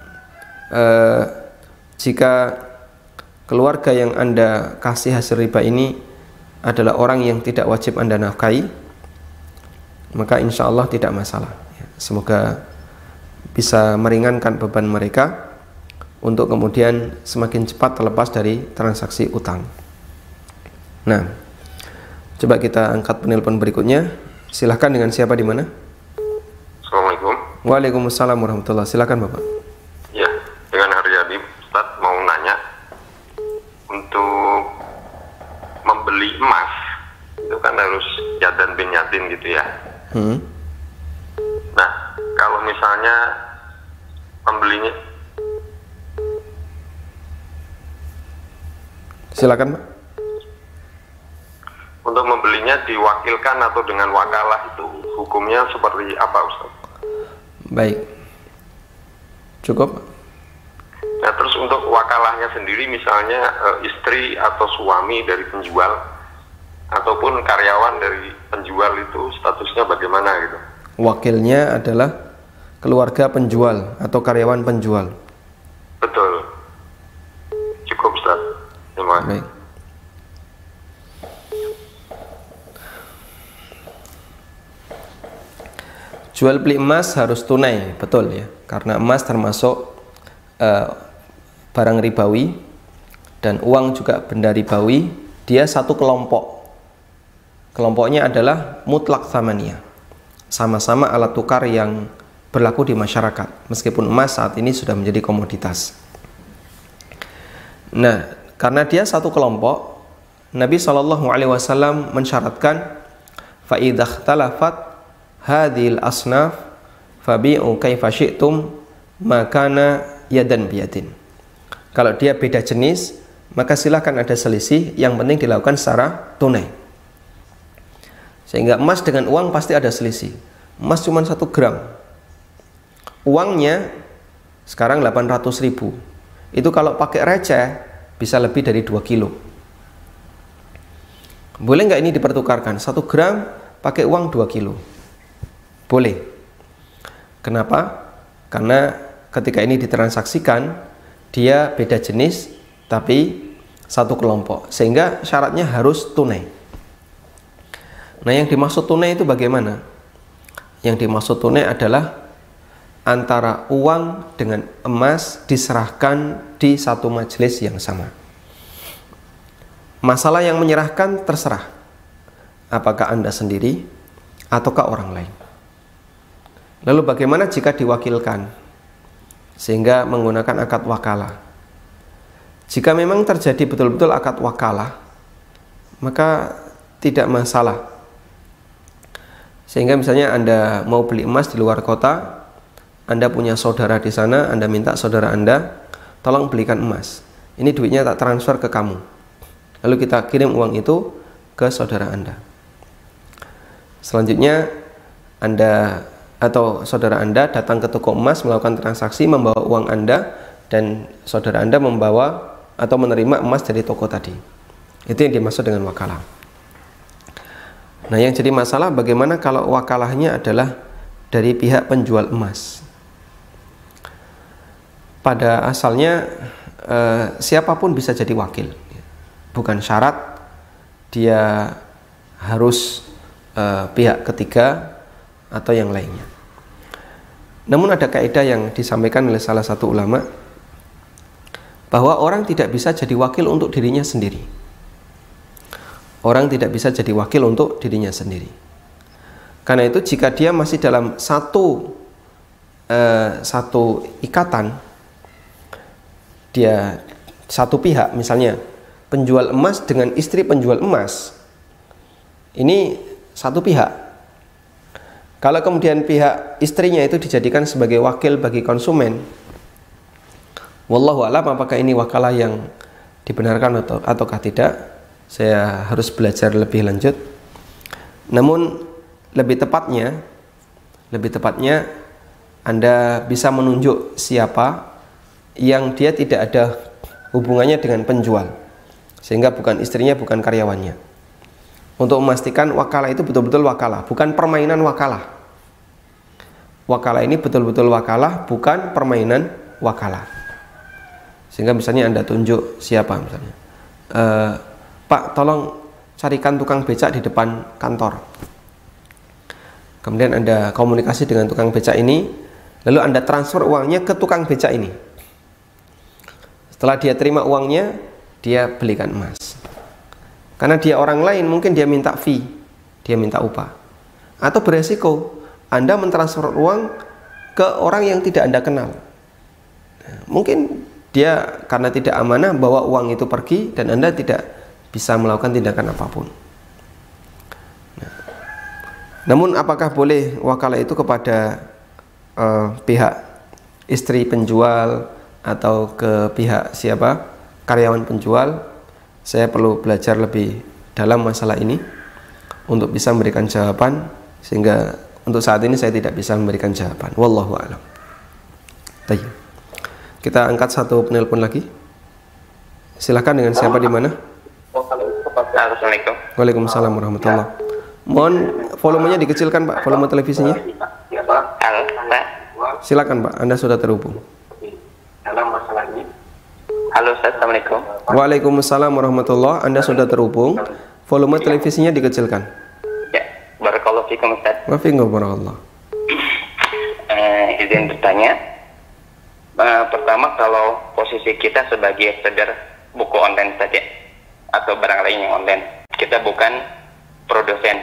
Jika keluarga yang Anda kasih hasil riba ini adalah orang yang tidak wajib Anda nafkahi, maka insya Allah tidak masalah. Semoga bisa meringankan beban mereka untuk kemudian semakin cepat terlepas dari transaksi utang. Nah, coba kita angkat penelpon berikutnya. Silahkan, dengan siapa di mana? Assalamualaikum. Waalaikumsalam warahmatullahi. Silakan Bapak. Ya, dengan Haryadi, Ustaz mau nanya, untuk membeli emas itu kan harus yadan bin yadin gitu ya. Nah, kalau misalnya pembelinya, silakan Pak. Untuk membelinya diwakilkan atau dengan wakalah, itu hukumnya seperti apa Ustaz? Baik, cukup. Nah, terus untuk wakalahnya sendiri, misalnya istri atau suami dari penjual ataupun karyawan dari penjual, itu statusnya bagaimana gitu? Wakilnya adalah keluarga penjual atau karyawan penjual. Betul. Cukup Ustaz. Terima kasih. Baik. Jual beli emas harus tunai, betul ya, karena emas termasuk barang ribawi, dan uang juga benda ribawi. Dia satu kelompok. Kelompoknya adalah mutlak tsamaniyah, sama-sama alat tukar yang berlaku di masyarakat, meskipun emas saat ini sudah menjadi komoditas. Nah, karena dia satu kelompok, Nabi SAW mensyaratkan, fa idza ikhtalafat hadhil asnaf fabi'u kaifa syi'tum makana yadan biyadin. Kalau dia beda jenis, maka silahkan ada selisih, yang penting dilakukan secara tunai. Sehingga emas dengan uang pasti ada selisih. Emas cuma 1 gram, uangnya sekarang 800.000. Itu kalau pakai receh bisa lebih dari 2 kilo. Boleh nggak ini dipertukarkan? 1 gram pakai uang 2 kilo. Boleh. Kenapa? Karena ketika ini ditransaksikan, dia beda jenis tapi satu kelompok, sehingga syaratnya harus tunai. Nah, yang dimaksud tunai itu bagaimana? Yang dimaksud tunai adalah antara uang dengan emas diserahkan di satu majelis yang sama. Masalah yang menyerahkan terserah, apakah Anda sendiri ataukah orang lain. Lalu bagaimana jika diwakilkan, sehingga menggunakan akad wakalah? Jika memang terjadi betul-betul akad wakalah, maka tidak masalah. Sehingga misalnya Anda mau beli emas di luar kota, Anda punya saudara di sana, Anda minta saudara Anda, tolong belikan emas. Ini duitnya tak transfer ke kamu. Lalu kita kirim uang itu ke saudara Anda. Selanjutnya Anda atau saudara Anda datang ke toko emas, melakukan transaksi, membawa uang Anda, dan saudara Anda membawa atau menerima emas dari toko tadi. Itu yang dimaksud dengan wakalah. Nah, yang jadi masalah bagaimana kalau wakalahnya adalah dari pihak penjual emas. Pada asalnya siapapun bisa jadi wakil. Bukan syarat dia harus pihak ketiga atau yang lainnya. Namun ada kaidah yang disampaikan oleh salah satu ulama, bahwa orang tidak bisa jadi wakil untuk dirinya sendiri. Orang tidak bisa jadi wakil untuk dirinya sendiri. Karena itu jika dia masih dalam satu ikatan, dia satu pihak, misalnya penjual emas dengan istri penjual emas, ini satu pihak. Kalau kemudian pihak istrinya itu dijadikan sebagai wakil bagi konsumen, wallahu a'lam apakah ini wakalah yang dibenarkan ataukah tidak, saya harus belajar lebih lanjut. Namun lebih tepatnya Anda bisa menunjuk siapa yang dia tidak ada hubungannya dengan penjual, sehingga bukan istrinya, bukan karyawannya, untuk memastikan wakalah itu betul-betul wakalah, bukan permainan wakalah. Wakalah ini betul-betul wakalah, bukan permainan wakalah. Sehingga misalnya Anda tunjuk siapa, misalnya Pak, tolong carikan tukang becak di depan kantor. Kemudian Anda komunikasi dengan tukang becak ini, lalu Anda transfer uangnya ke tukang becak ini. Setelah dia terima uangnya, dia belikan emas. Karena dia orang lain, mungkin dia minta fee, dia minta upah. Atau beresiko Anda mentransfer uang ke orang yang tidak Anda kenal. Mungkin dia karena tidak amanah bawa uang itu pergi dan Anda tidak bisa melakukan tindakan apapun. Namun apakah boleh wakalah itu kepada pihak istri penjual atau ke pihak siapa, karyawan penjual? Saya perlu belajar lebih dalam masalah ini untuk bisa memberikan jawaban, sehingga untuk saat ini saya tidak bisa memberikan jawaban. Wallahu a'lam. Baik. Kita angkat satu penelpon lagi. Silakan, dengan siapa di mana? Assalamualaikum. Waalaikumsalam warahmatullahi. Mohon volumenya dikecilkan, Pak, volume televisinya. Halo, Pak. Silakan, Pak, Anda sudah terhubung. Halo, Ustaz. Assalamualaikum. Waalaikumsalam warahmatullahi. Anda sudah terhubung. Volume televisinya dikecilkan. Ya, barakallahu fikum, Ustaz. Wa fikum barakallah. Izin bertanya. Pertama, kalau posisi kita sebagai trader buku online saja atau barang lain yang online, kita bukan produsen.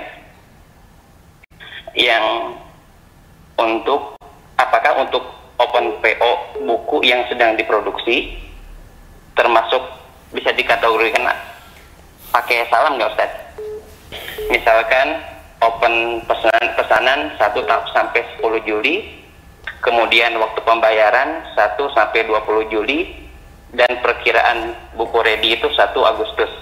Yang untuk apakah untuk open PO buku yang sedang diproduksi termasuk bisa dikategorikan pakai salam nggak, Ustaz? Misalkan open pesanan 1 sampai 10 Juli, kemudian waktu pembayaran 1 sampai 20 Juli, dan perkiraan buku ready itu 1 Agustus.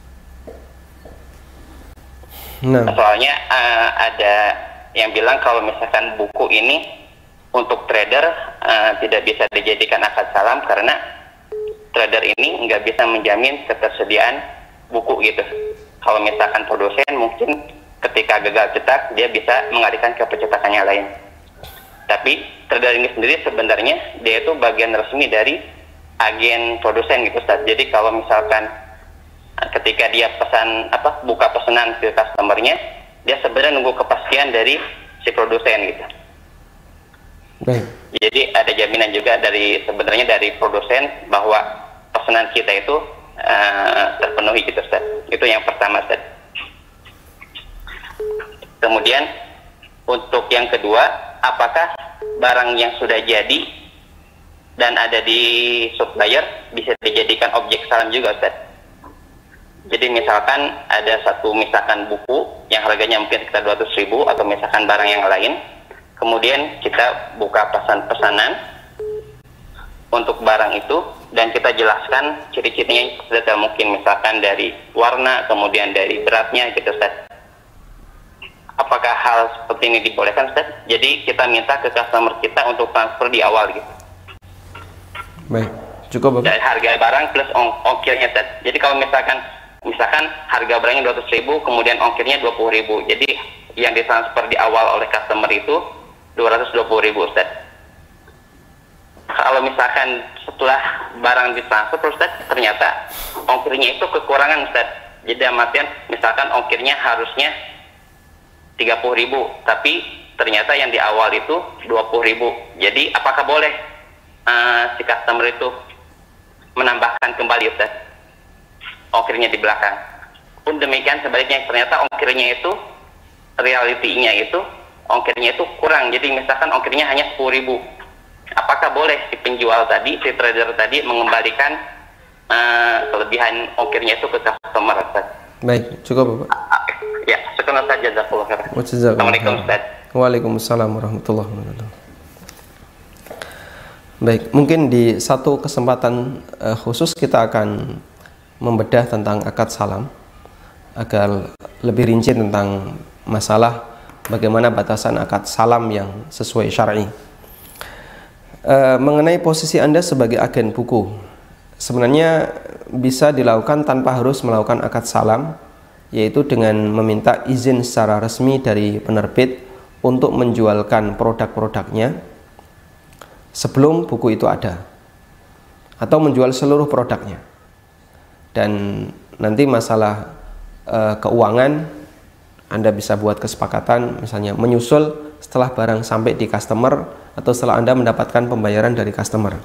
Nah, soalnya ada yang bilang kalau misalkan buku ini untuk trader tidak bisa dijadikan akad salam karena trader ini nggak bisa menjamin ketersediaan buku gitu. Kalau misalkan produsen mungkin ketika gagal cetak dia bisa mengalihkan ke pencetakan yang lain. Tapi trader ini sendiri sebenarnya dia itu bagian resmi dari agen produsen gitu Ustaz. Jadi kalau misalkan ketika dia buka pesanan ke customernya, dia sebenarnya nunggu kepastian dari si produsen gitu. Baik. Jadi ada jaminan juga sebenarnya dari produsen bahwa pesanan kita itu terpenuhi gitu Ustaz. Itu yang pertama Ustaz. Kemudian untuk yang kedua, apakah barang yang sudah jadi dan ada di supplier bisa dijadikan objek salam juga Ustaz? Jadi misalkan ada misalkan buku yang harganya mungkin sekitar 200.000 atau misalkan barang yang lain, kemudian kita buka pesanan untuk barang itu dan kita jelaskan ciri-cirinya sedetail mungkin, misalkan dari warna, kemudian dari beratnya gitu Ustaz. Apakah hal seperti ini dibolehkan Ustaz? Jadi kita minta ke customer kita untuk transfer di awal gitu. Baik, cukup Bapak. Dari harga barang plus ongkirnya Ustaz. Jadi kalau misalkan harga barangnya 200.000 kemudian ongkirnya 20.000. Jadi yang ditransfer di awal oleh customer itu 220.000 Ustaz. Kalau misalkan setelah barang ditransfer Ustaz, ternyata ongkirnya itu kekurangan Ustaz. Jadi artian misalkan ongkirnya harusnya 30.000, tapi ternyata yang di awal itu 20.000. Jadi apakah boleh si customer itu menambahkan kembali Ustaz ongkirnya di belakang? Pun demikian sebaliknya, ternyata ongkirnya itu realitinya itu ongkirnya itu kurang. Jadi misalkan ongkirnya hanya 10.000. Apakah boleh si penjual tadi, si trader tadi mengembalikan kelebihan ongkirnya itu ke customer Ustaz? Baik, cukup Bapak. Ya, sekian saja. Jazakallahu khairan. Assalamualaikum Ustaz. Waalaikumsalam warahmatullahi wabarakatuh. Baik, mungkin di satu kesempatan khusus kita akan membedah tentang akad salam agar lebih rinci tentang masalah bagaimana batasan akad salam yang sesuai syar'i. Mengenai posisi Anda sebagai agen buku, sebenarnya bisa dilakukan tanpa harus melakukan akad salam, yaitu dengan meminta izin secara resmi dari penerbit untuk menjualkan produk-produknya sebelum buku itu ada, atau menjual seluruh produknya. Dan nanti masalah keuangan Anda bisa buat kesepakatan, misalnya menyusul setelah barang sampai di customer atau setelah Anda mendapatkan pembayaran dari customer.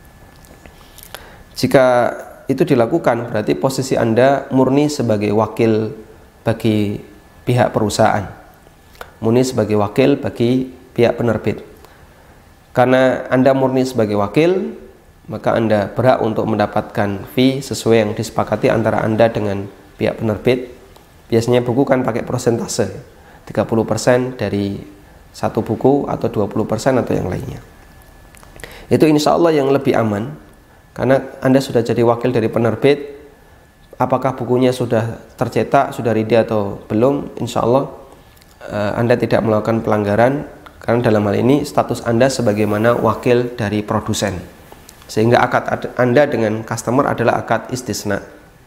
Jika itu dilakukan, berarti posisi Anda murni sebagai wakil bagi pihak perusahaan, murni sebagai wakil bagi pihak penerbit. Karena Anda murni sebagai wakil, maka Anda berhak untuk mendapatkan fee sesuai yang disepakati antara Anda dengan pihak penerbit. Biasanya buku kan pakai persentase, 30% dari satu buku atau 20% atau yang lainnya. Itu insya Allah yang lebih aman, karena Anda sudah jadi wakil dari penerbit. Apakah bukunya sudah tercetak, sudah ready atau belum, insya Allah Anda tidak melakukan pelanggaran, karena dalam hal ini status Anda sebagaimana wakil dari produsen, sehingga akad Anda dengan customer adalah akad istisna.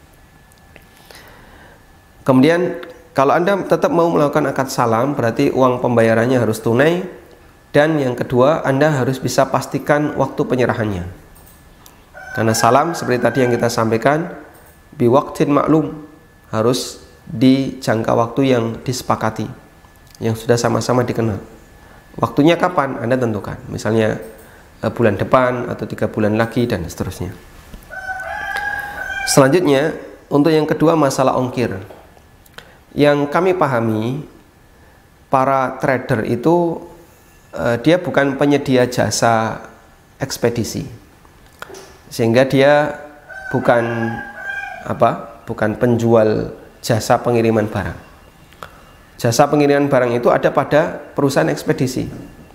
Kemudian kalau Anda tetap mau melakukan akad salam, berarti uang pembayarannya harus tunai, dan yang kedua Anda harus bisa pastikan waktu penyerahannya. Karena salam seperti tadi yang kita sampaikan, biwaktin maklum, harus di jangka waktu yang disepakati, yang sudah sama-sama dikenal. Waktunya kapan Anda tentukan, misalnya bulan depan atau 3 bulan lagi dan seterusnya. Selanjutnya untuk yang kedua, masalah ongkir. Yang kami pahami, para trader itu dia bukan penyedia jasa ekspedisi, sehingga dia bukan penjual jasa pengiriman barang. Jasa pengiriman barang itu ada pada perusahaan ekspedisi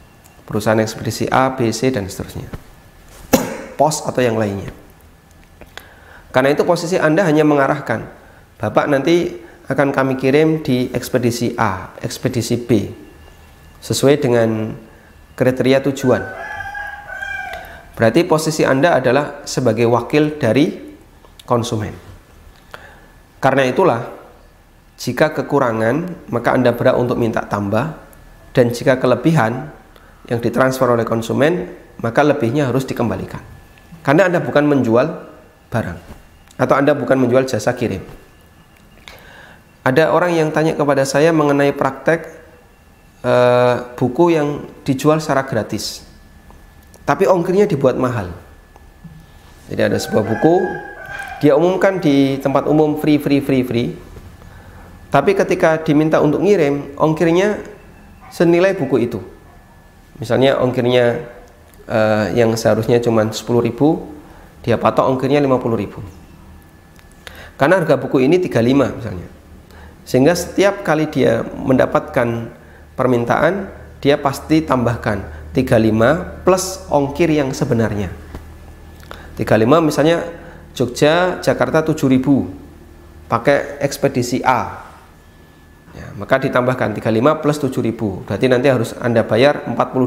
A, B, C dan seterusnya, pos atau yang lainnya. Karena itu posisi Anda hanya mengarahkan, Bapak nanti akan kami kirim di ekspedisi A, ekspedisi B, sesuai dengan kriteria tujuan. Berarti posisi Anda adalah sebagai wakil dari konsumen. Karena itulah Jika kekurangan, maka Anda berhak untuk minta tambah, dan jika kelebihan yang ditransfer oleh konsumen, maka lebihnya harus dikembalikan. Karena Anda bukan menjual barang, atau Anda bukan menjual jasa kirim. Ada orang yang tanya kepada saya mengenai praktek buku yang dijual secara gratis, tapi ongkirnya dibuat mahal. Jadi ada sebuah buku, dia umumkan di tempat umum free, tapi ketika diminta untuk ngirim, ongkirnya senilai buku itu. Misalnya ongkirnya yang seharusnya cuma 10.000, dia patok ongkirnya 50.000. Karena harga buku ini 35 misalnya. Sehingga setiap kali dia mendapatkan permintaan, dia pasti tambahkan 35 plus ongkir yang sebenarnya. 35 misalnya Jogja, Jakarta 7.000 pakai ekspedisi A. Ya, maka ditambahkan 35 plus 7.000, berarti nanti harus Anda bayar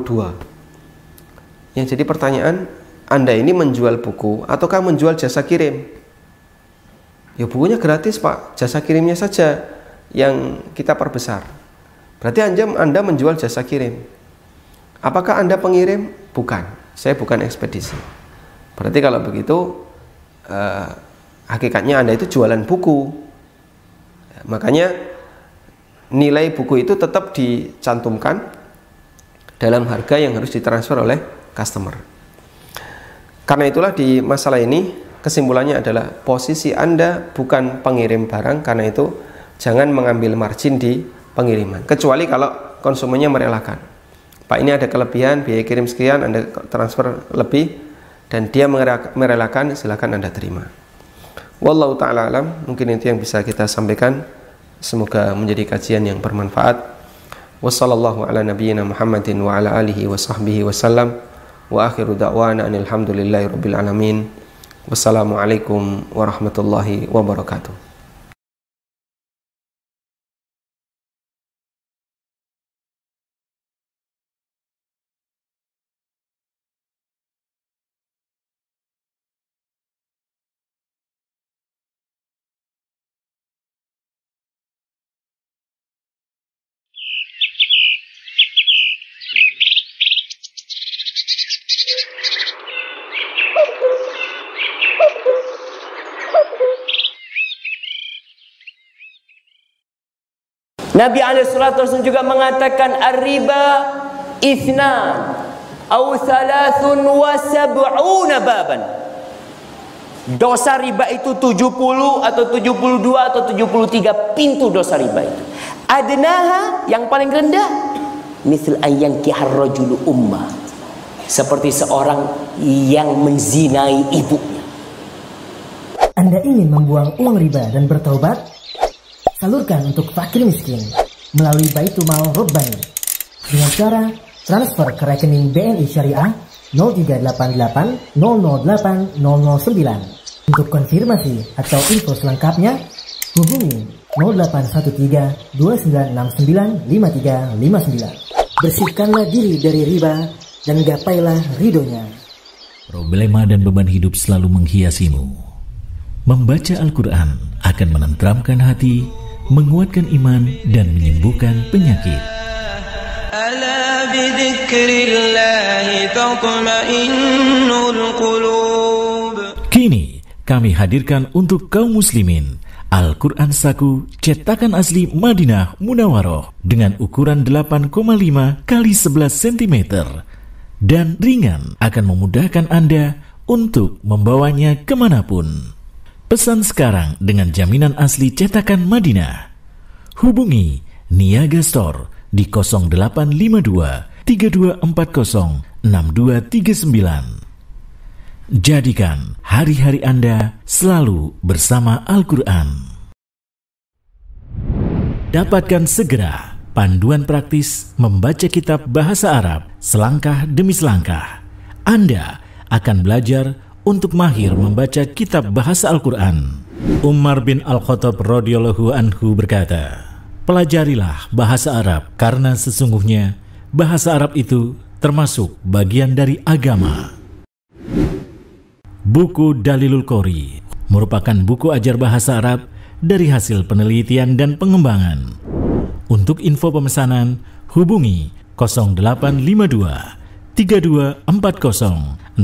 42. Yang jadi pertanyaan, Anda ini menjual buku ataukah menjual jasa kirim? Ya bukunya gratis Pak, jasa kirimnya saja yang kita perbesar. Berarti Anda menjual jasa kirim. Apakah Anda pengirim? Bukan, saya bukan ekspedisi. Berarti kalau begitu hakikatnya Anda itu jualan buku. Makanya nilai buku itu tetap dicantumkan dalam harga yang harus ditransfer oleh customer. Karena itulah di masalah ini kesimpulannya adalah posisi Anda bukan pengirim barang, karena itu jangan mengambil margin di pengiriman, kecuali kalau konsumennya merelakan. Pak, ini ada kelebihan, biaya kirim sekian, Anda transfer lebih, dan dia merelakan, silakan Anda terima. Wallahu ta'ala alam. Mungkin itu yang bisa kita sampaikan. Semoga menjadi kajian yang bermanfaat. Wassallallahu ala nabiyyina Muhammadin wa ala alihi wa sahbihi wasallam. Wa akhiru da'wana anilhamdulillahi rabbil alamin. Wassalamualaikum warahmatullahi wabarakatuh. Nabi SAW juga mengatakan ar-riba ithnan au thalathun wa sab'una baban. Dosa riba itu 70 atau 72 atau 73 pintu dosa riba itu. Adnaha, yang paling rendah, misal ayyankihar rajulu ummah, seperti seorang yang menzinai ibunya. Anda ingin membuang uang riba dan bertaubat? Salurkan untuk fakir miskin melalui Baitumal Rabbani dengan cara transfer ke rekening BNI Syariah 0388 008 009. Untuk konfirmasi atau info selengkapnya hubungi 0813 2969 5359. Bersihkanlah diri dari riba dan gapailah ridhonya. Problema dan beban hidup selalu menghiasimu. Membaca Al-Quran akan menenteramkan hati, menguatkan iman, dan menyembuhkan penyakit. Ala bidzikrillahi tatma'innul qulub. Kini kami hadirkan untuk kaum muslimin Al-Quran Saku cetakan asli Madinah Munawwaroh dengan ukuran 8,5 x 11 cm dan ringan, akan memudahkan Anda untuk membawanya kemanapun. Pesan sekarang dengan jaminan asli cetakan Madinah. Hubungi Niaga Store di 0852 3240 6239. Jadikan hari-hari Anda selalu bersama Al-Quran. Dapatkan segera panduan praktis membaca kitab bahasa Arab selangkah demi selangkah. Anda akan belajar untuk mahir membaca kitab bahasa Al-Quran. Umar bin Al-Khattab radhiyallahu anhu berkata, pelajarilah bahasa Arab karena sesungguhnya bahasa Arab itu termasuk bagian dari agama. Buku Dalilul Qori merupakan buku ajar bahasa Arab dari hasil penelitian dan pengembangan. Untuk info pemesanan, hubungi 0852 3240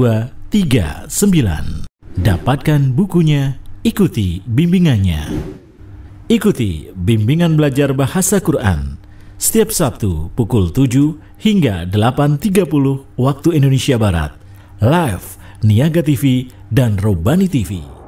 6239. Dapatkan bukunya, ikuti bimbingannya. Ikuti bimbingan belajar bahasa Quran setiap Sabtu pukul 7 hingga 8.30 waktu Indonesia Barat. Live Niaga TV dan Robani TV.